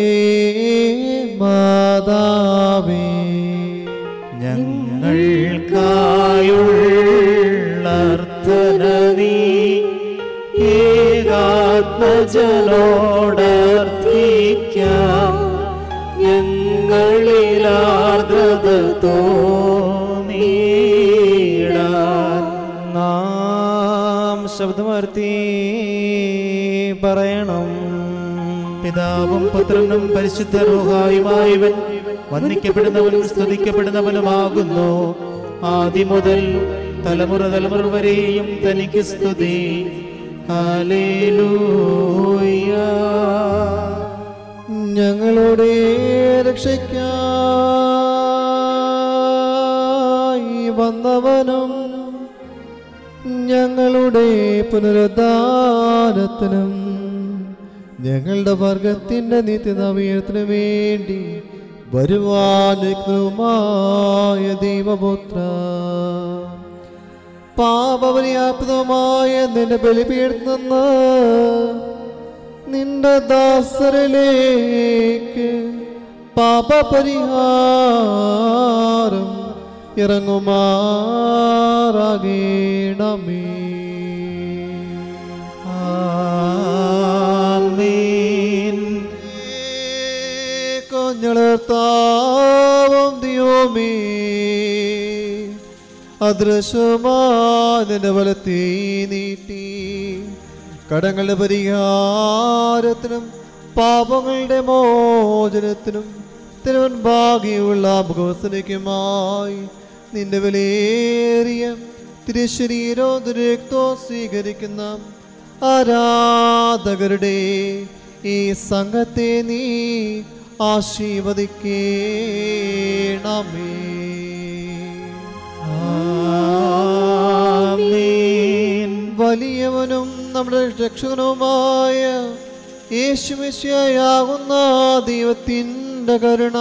മാതാവേ ഞങ്ങൾക്കായുള്ളർത്ഥന നീ ഏകാത്മജനോടർത്ഥിക്കാം ഞങ്ങളിലാർദ്രത തോന്നിടാൻ നാം ശബ്ദമർത്തി പറയണം. പിതാവും പുത്രനും പരിശുദ്ധ റൂഹായുമായവൻ വന്ദിക്കപ്പെടുന്നവനും സ്തുതിക്കപ്പെടുന്നവനുമാകുന്നു. ആദ്യം മുതൽ തലമുറ തലമുറ വരെയും തനിക്ക് സ്തുതി. ഹല്ലേലൂയ. ഞങ്ങളുടെ രക്ഷയ്ക്കായി വന്നവനും ഞങ്ങളുടെ പുനരുദ്ധാനത്തിനും ഞങ്ങളുടെ വർഗത്തിന്റെ നിത്യനവീനത്തിനു വേണ്ടി വരുവാനുമായ ദൈവപുത്ര, പാപപര്യാപ്തമായ നിന്റെ ബലിപീഠത്തിൽ നിന്ന് നിന്റെ ദാസരിലേക്ക് പാപപരിഹാരം ഇറങ്ങുമാറാകണമേ. ആമേൻ. കൊഞ്ഞളർത്താവും ദൈവമേ, അദൃശ്യമാന്റെ വലത്തേ നീട്ടി കടങ്ങളുടെ പരിഹാരത്തിനും പാപങ്ങളുടെ മോചനത്തിനും തിരുവൻഭാഗിയുള്ള മുഖവസനയ്ക്കുമായി നിന്റെ വിലയേറിയ തിരുശരീരോ ദുരക്തോ സ്വീകരിക്കുന്ന ആരാധകരുടെ ഈ സംഘത്തെ നീ ആശീർവദിക്കണമേ. ആമേൻ. വലിയവനും നമ്മുടെ രക്ഷകനുമായ യേശുമിശിഹായാകുന്ന ദൈവത്തിൻ്റെ കരുണ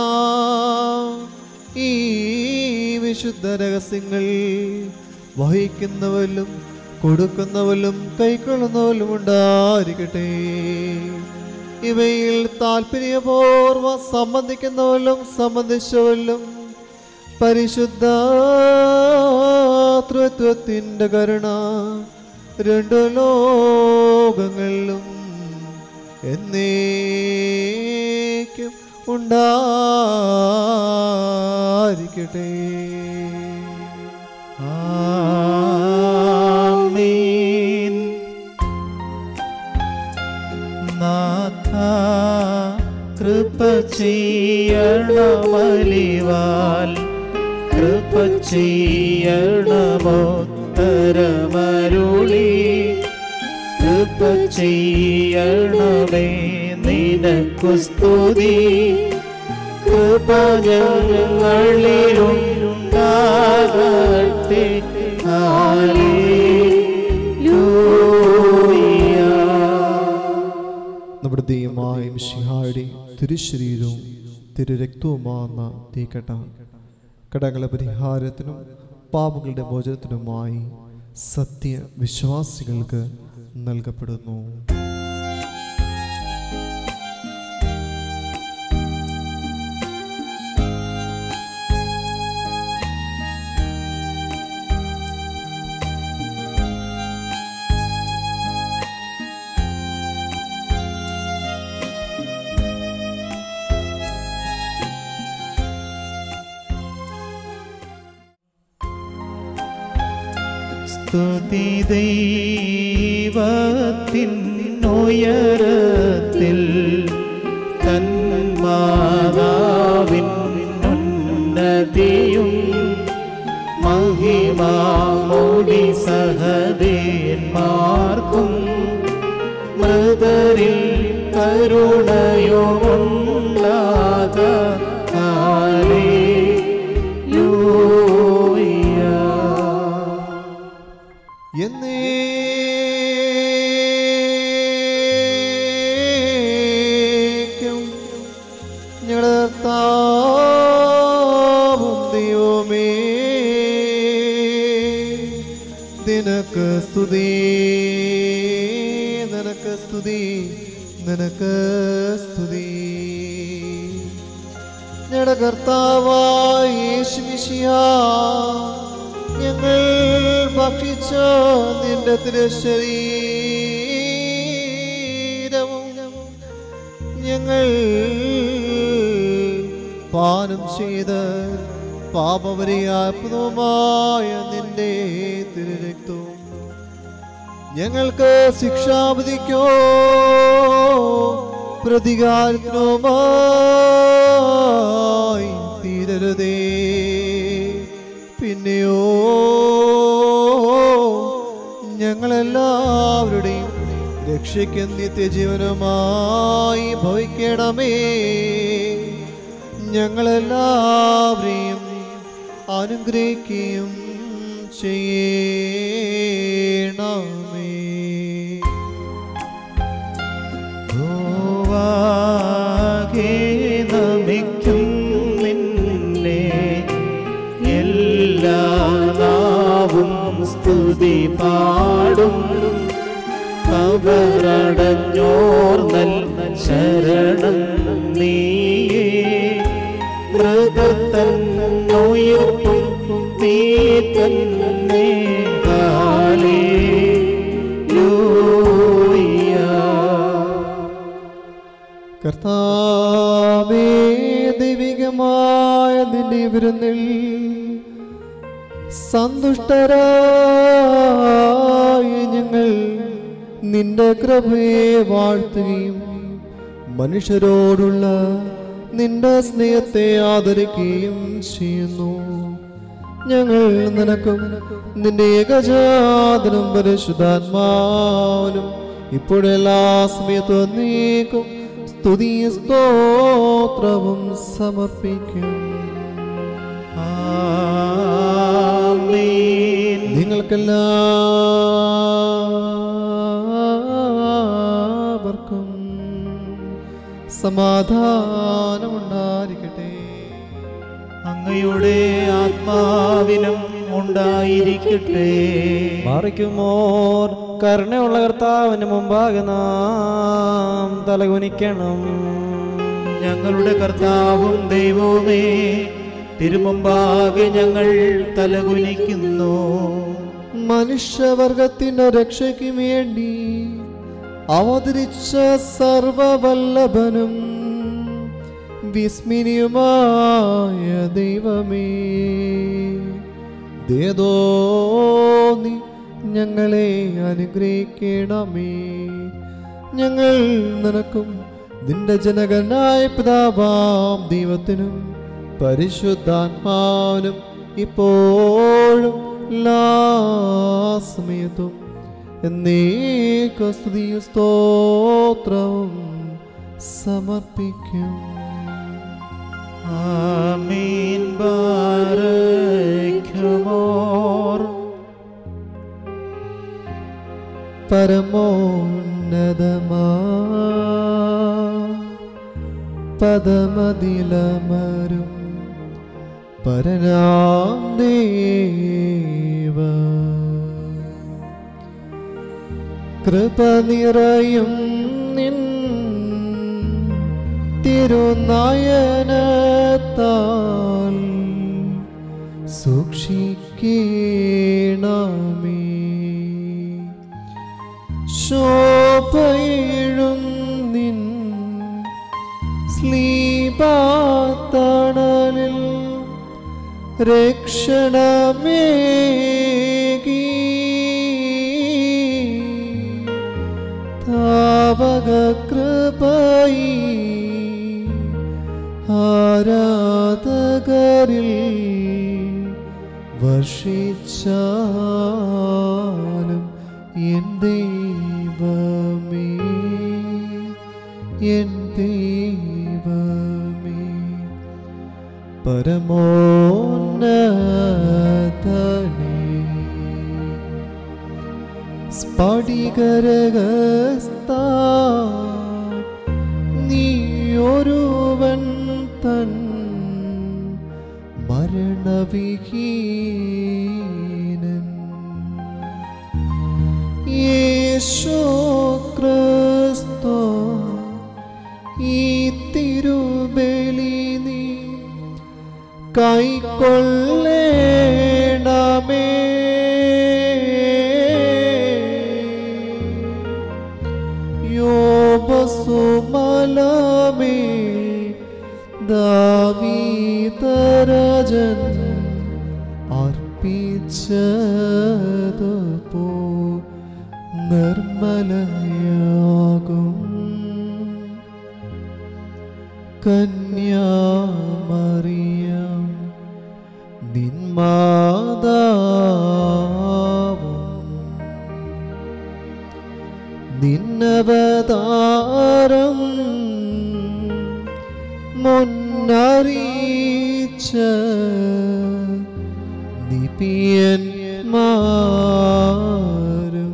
ഈ വിശുദ്ധ രഹസ്യങ്ങൾ വഹിക്കുന്നവരിലും കൊടുക്കുന്നവരിലും കൈക്കൊള്ളുന്നവരിലും ഉണ്ടായിരിക്കട്ടെ. ഇവയിൽ താല്പര്യപൂർവ്വം സംബന്ധിക്കുന്നവരിലും സംബന്ധിച്ചവരിലും പരിശുദ്ധ തൃത്വത്തിൻ്റെ കരുണ രണ്ടു ലോകങ്ങളിലും എന്നേക്കും ഉണ്ടായിരിക്കട്ടെ. ആമേൻ. നാഥ കൃപ ചെയ്യണമലിവാൽ കൃപ ചെയ്യണമോത്തരമരുളി കൃപ ചെയ്യണമേ നിനക്കു സ്തുതി. കൃപ ഞങ്ങളിലുണ്ടാകട്ടെ. നമ്മുടെ ദൈവമായ മിശിഹായുടെ തിരുശരീരവും തിരുരക്തവുമാകുന്ന തീക്കട്ട കടങ്ങളുടെ പരിഹാരത്തിനും പാപങ്ങളുടെ മോചനത്തിനുമായി സത്യവിശ്വാസികൾക്ക് നൽകപ്പെടുന്നു. സ്തുതി ദൈവത്തിൻ ഉയരത്തിൽ തൻ മാതാവിൻ ഉന്നതിയും മഹിമാമോടി സഹദേന്മാർക്കും മൃതരിൽ കരുണയുമുണ്ടാക. എന്നേക്കും ഞങ്ങളുടെ കർത്താവും ദൈവമേ, നിനക്ക് സ്തുതി, നിനക്ക് സ്തുതി, നിനക്ക് സ്തുതി. ഞങ്ങളുടെ കർത്താവായ യേശു മിശിഹാ, ഞങ്ങൾ ഭക്ഷിച്ച നിന്റെ തിരുശരീരവും ഞങ്ങൾ പാനം ചെയ്ത് പാപപരിഹാരപ്രദവുമായ നിന്റെ തിരുരക്തവും ഞങ്ങൾക്ക് ശിക്ഷാവിധിക്കോ പ്രതികാരത്തിനുമായി തീരരുതേ. പിന്നെയോ ഞങ്ങളെല്ലാവരുടെയും രക്ഷയ്ക്ക് നിത്യജീവനമായി ഭവിക്കണമേ. ഞങ്ങളെല്ലാവരെയും അനുഗ്രഹിക്കുകയും ചെയ്യണമേ. ോവാകെ നമിക്കും നിന്നെ എല്ലാ നാവും സ്തുതി പാടും. കബറടഞ്ഞോർ നല്ല ശരണം നീയേ, മൃഗത്തൻ ഉയർപ്പും നീ തന്നെ. കർത്താവേ, ദൈവികമായ നിന്റെ വിരുന്നിൽ സന്തുഷ്ടരായ ഞങ്ങൾ നിന്റെ കൃപയെ വാഴ്ത്തുകയും മനുഷ്യരോടുള്ള നിന്റെ സ്നേഹത്തെ ആദരിക്കുകയും ചെയ്യുന്നു. ഞങ്ങൾ നിനക്കും നിന്റെ ഏകജാതനും പരിശുദ്ധാത്മാവിനും ഇപ്പോഴെല്ലാ സമയത്തും നീക്കും സ്തുതി സ്തോത്രവും സമർപ്പിക്കും. നിങ്ങൾക്കെല്ലാവർക്കും സമാധാനമുണ്ടായിരിക്കട്ടെ. അങ്ങയുടെ ആത്മാവിനും ഉണ്ടായിരിക്കട്ടെ. മാറിക്കുമോർ കരുണയുള്ള കർത്താവിന് മുമ്പാകെ നാം തലകുനിക്കണം. ഞങ്ങളുടെ കർത്താവും ദൈവവുമേ, തിരുമുമ്പാകെ ഞങ്ങൾ തലകുനിക്കുന്നു. മനുഷ്യവർഗത്തിന്റെ രക്ഷയ്ക്ക് വേണ്ടി അവതരിച്ച സർവവല്ലഭനും വിസ്മയമായ ദൈവമേ, ദേദോ നീ ഞങ്ങളെ അനുഗ്രഹിക്കണമേ. ഞങ്ങൾ നിനക്കും നിന്റെ ജനകനായ പിതാവാം ദൈവത്തിനും പരിശുദ്ധാത്മാവിനും ഇപ്പോഴും എല്ലാ സമയത്തും എന്നേക്കും സ്തുതിയും സ്തോത്രവും സമർപ്പിക്കും. ആമീൻ. ബാരക്കുമോർ പരമോന്നതമാ പദമതിലമരും പരനാം ദേവ കൃപ നിറയും നിൻ തിരുനയനത്താൽ സൂക്ഷിക്കണമേ ശോഭയിഴും നിൻ സ്ലീപാത്തണലിൽ രക്ഷണമേകി താവക കൃപയി ആരാധകരിൽ വർഷിച്ചാലും എൻ ദൈവമേ എൻ ദൈവമേ പരമോന്നതനേ സ്ഫടികരഹസ്ത നീയൊരുവൻ തൻ മരണവിഹീനൻ യേശു ക്രിസ്തു ഈ തിരുബലി നീ കൈക്കൊള്ളേണമേ യോബസുമലമേ ദാവീദരാജൻ അർപ്പിച്ചതുപോ നിർമ്മലയാകും കന്യാമറിയം നിന്മാതാവും നിന്നവതാരം മുന്നറിയിച്ച നിപിയന്മാരും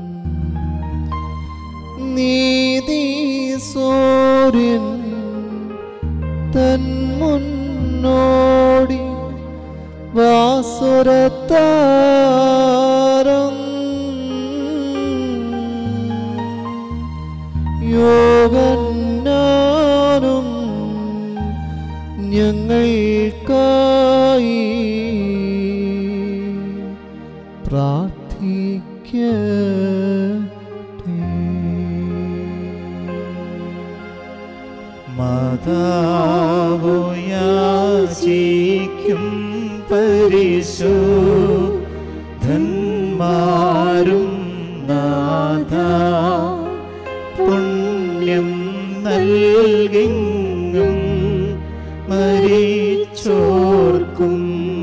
നീതി സൂര്യൻ തൻ മുന്നോടി വാസുരത്താരം യോഗന്നാനും ഞങ്ങൾക്കായി പ്രാർത്ഥിക്കട്ടെ. മാതാവോ യാചിക്കും പരിശുദ്ധന്മാരും നാഥ പുണ്യം നൽകിങ്ങും മരിച്ചോർക്കും.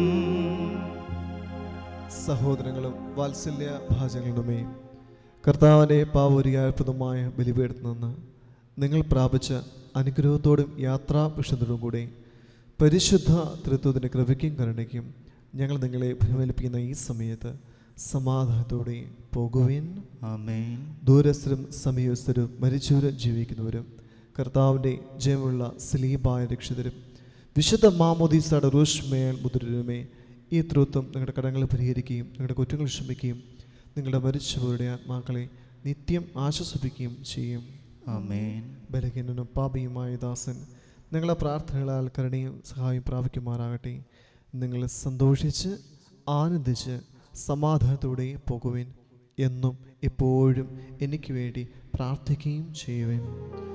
സഹോദരങ്ങളും വാത്സല്യ ഭാജങ്ങളുമേ, കർത്താവിൻ്റെ പാവോരിയായപ്രദമായ ബലിപീഠത്തിൽ നിന്ന് നിങ്ങൾ പ്രാപിച്ച അനുഗ്രഹത്തോടും യാത്രാഭിഷത്തോടും കൂടെ പരിശുദ്ധ തൃത്വത്തിൻ്റെ കൃപയ്ക്കും കരുണയ്ക്കും ഞങ്ങൾ നിങ്ങളെ ഭ്രമേൽപ്പിക്കുന്ന ഈ സമയത്ത് സമാധാനത്തോടെ പോകുവിൻ. ആമേൻ. ദൂരസ്ഥരും സമീപസ്ഥരും മരിച്ചവരും ജീവിക്കുന്നവരും കർത്താവിൻ്റെ ജയമുള്ള സ്ലീബായ രക്ഷിതരും വിശുദ്ധ മാമോദീസയുടെ റൂഷ്മേൽ മുദ്രരുമേ, ഈ തൃത്വം നിങ്ങളുടെ കടങ്ങൾ പരിഹരിക്കുകയും നിങ്ങളുടെ കുറ്റങ്ങൾ ക്ഷമിക്കുകയും നിങ്ങളുടെ മരിച്ചവരുടെ ആത്മാക്കളെ നിത്യം ആശ്വസിപ്പിക്കുകയും ചെയ്യും. ആമേൻ. ബലഹീനനും പാപിയുമായ ദാസൻ നിങ്ങളെ പ്രാർത്ഥനകളാൽ കരുണയും സഹായം പ്രാപിക്കുമാറാകട്ടെ. നിങ്ങൾ സന്തോഷിച്ച് ആനന്ദിച്ച് സമാധാനത്തോടെ പോകുവിൻ. എന്നും എപ്പോഴും എനിക്ക് വേണ്ടി പ്രാർത്ഥിക്കുകയും ചെയ്യുവിൻ.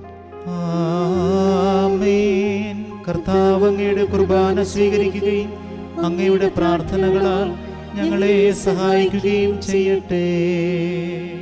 ആമേൻ. കർത്താവ് അങ്ങയുടെ കുർബാന സ്വീകരിക്കുകയും അങ്ങയുടെ പ്രാർത്ഥനകളാൽ ഞങ്ങളെ സഹായിക്കുകയും ചെയ്യട്ടെ.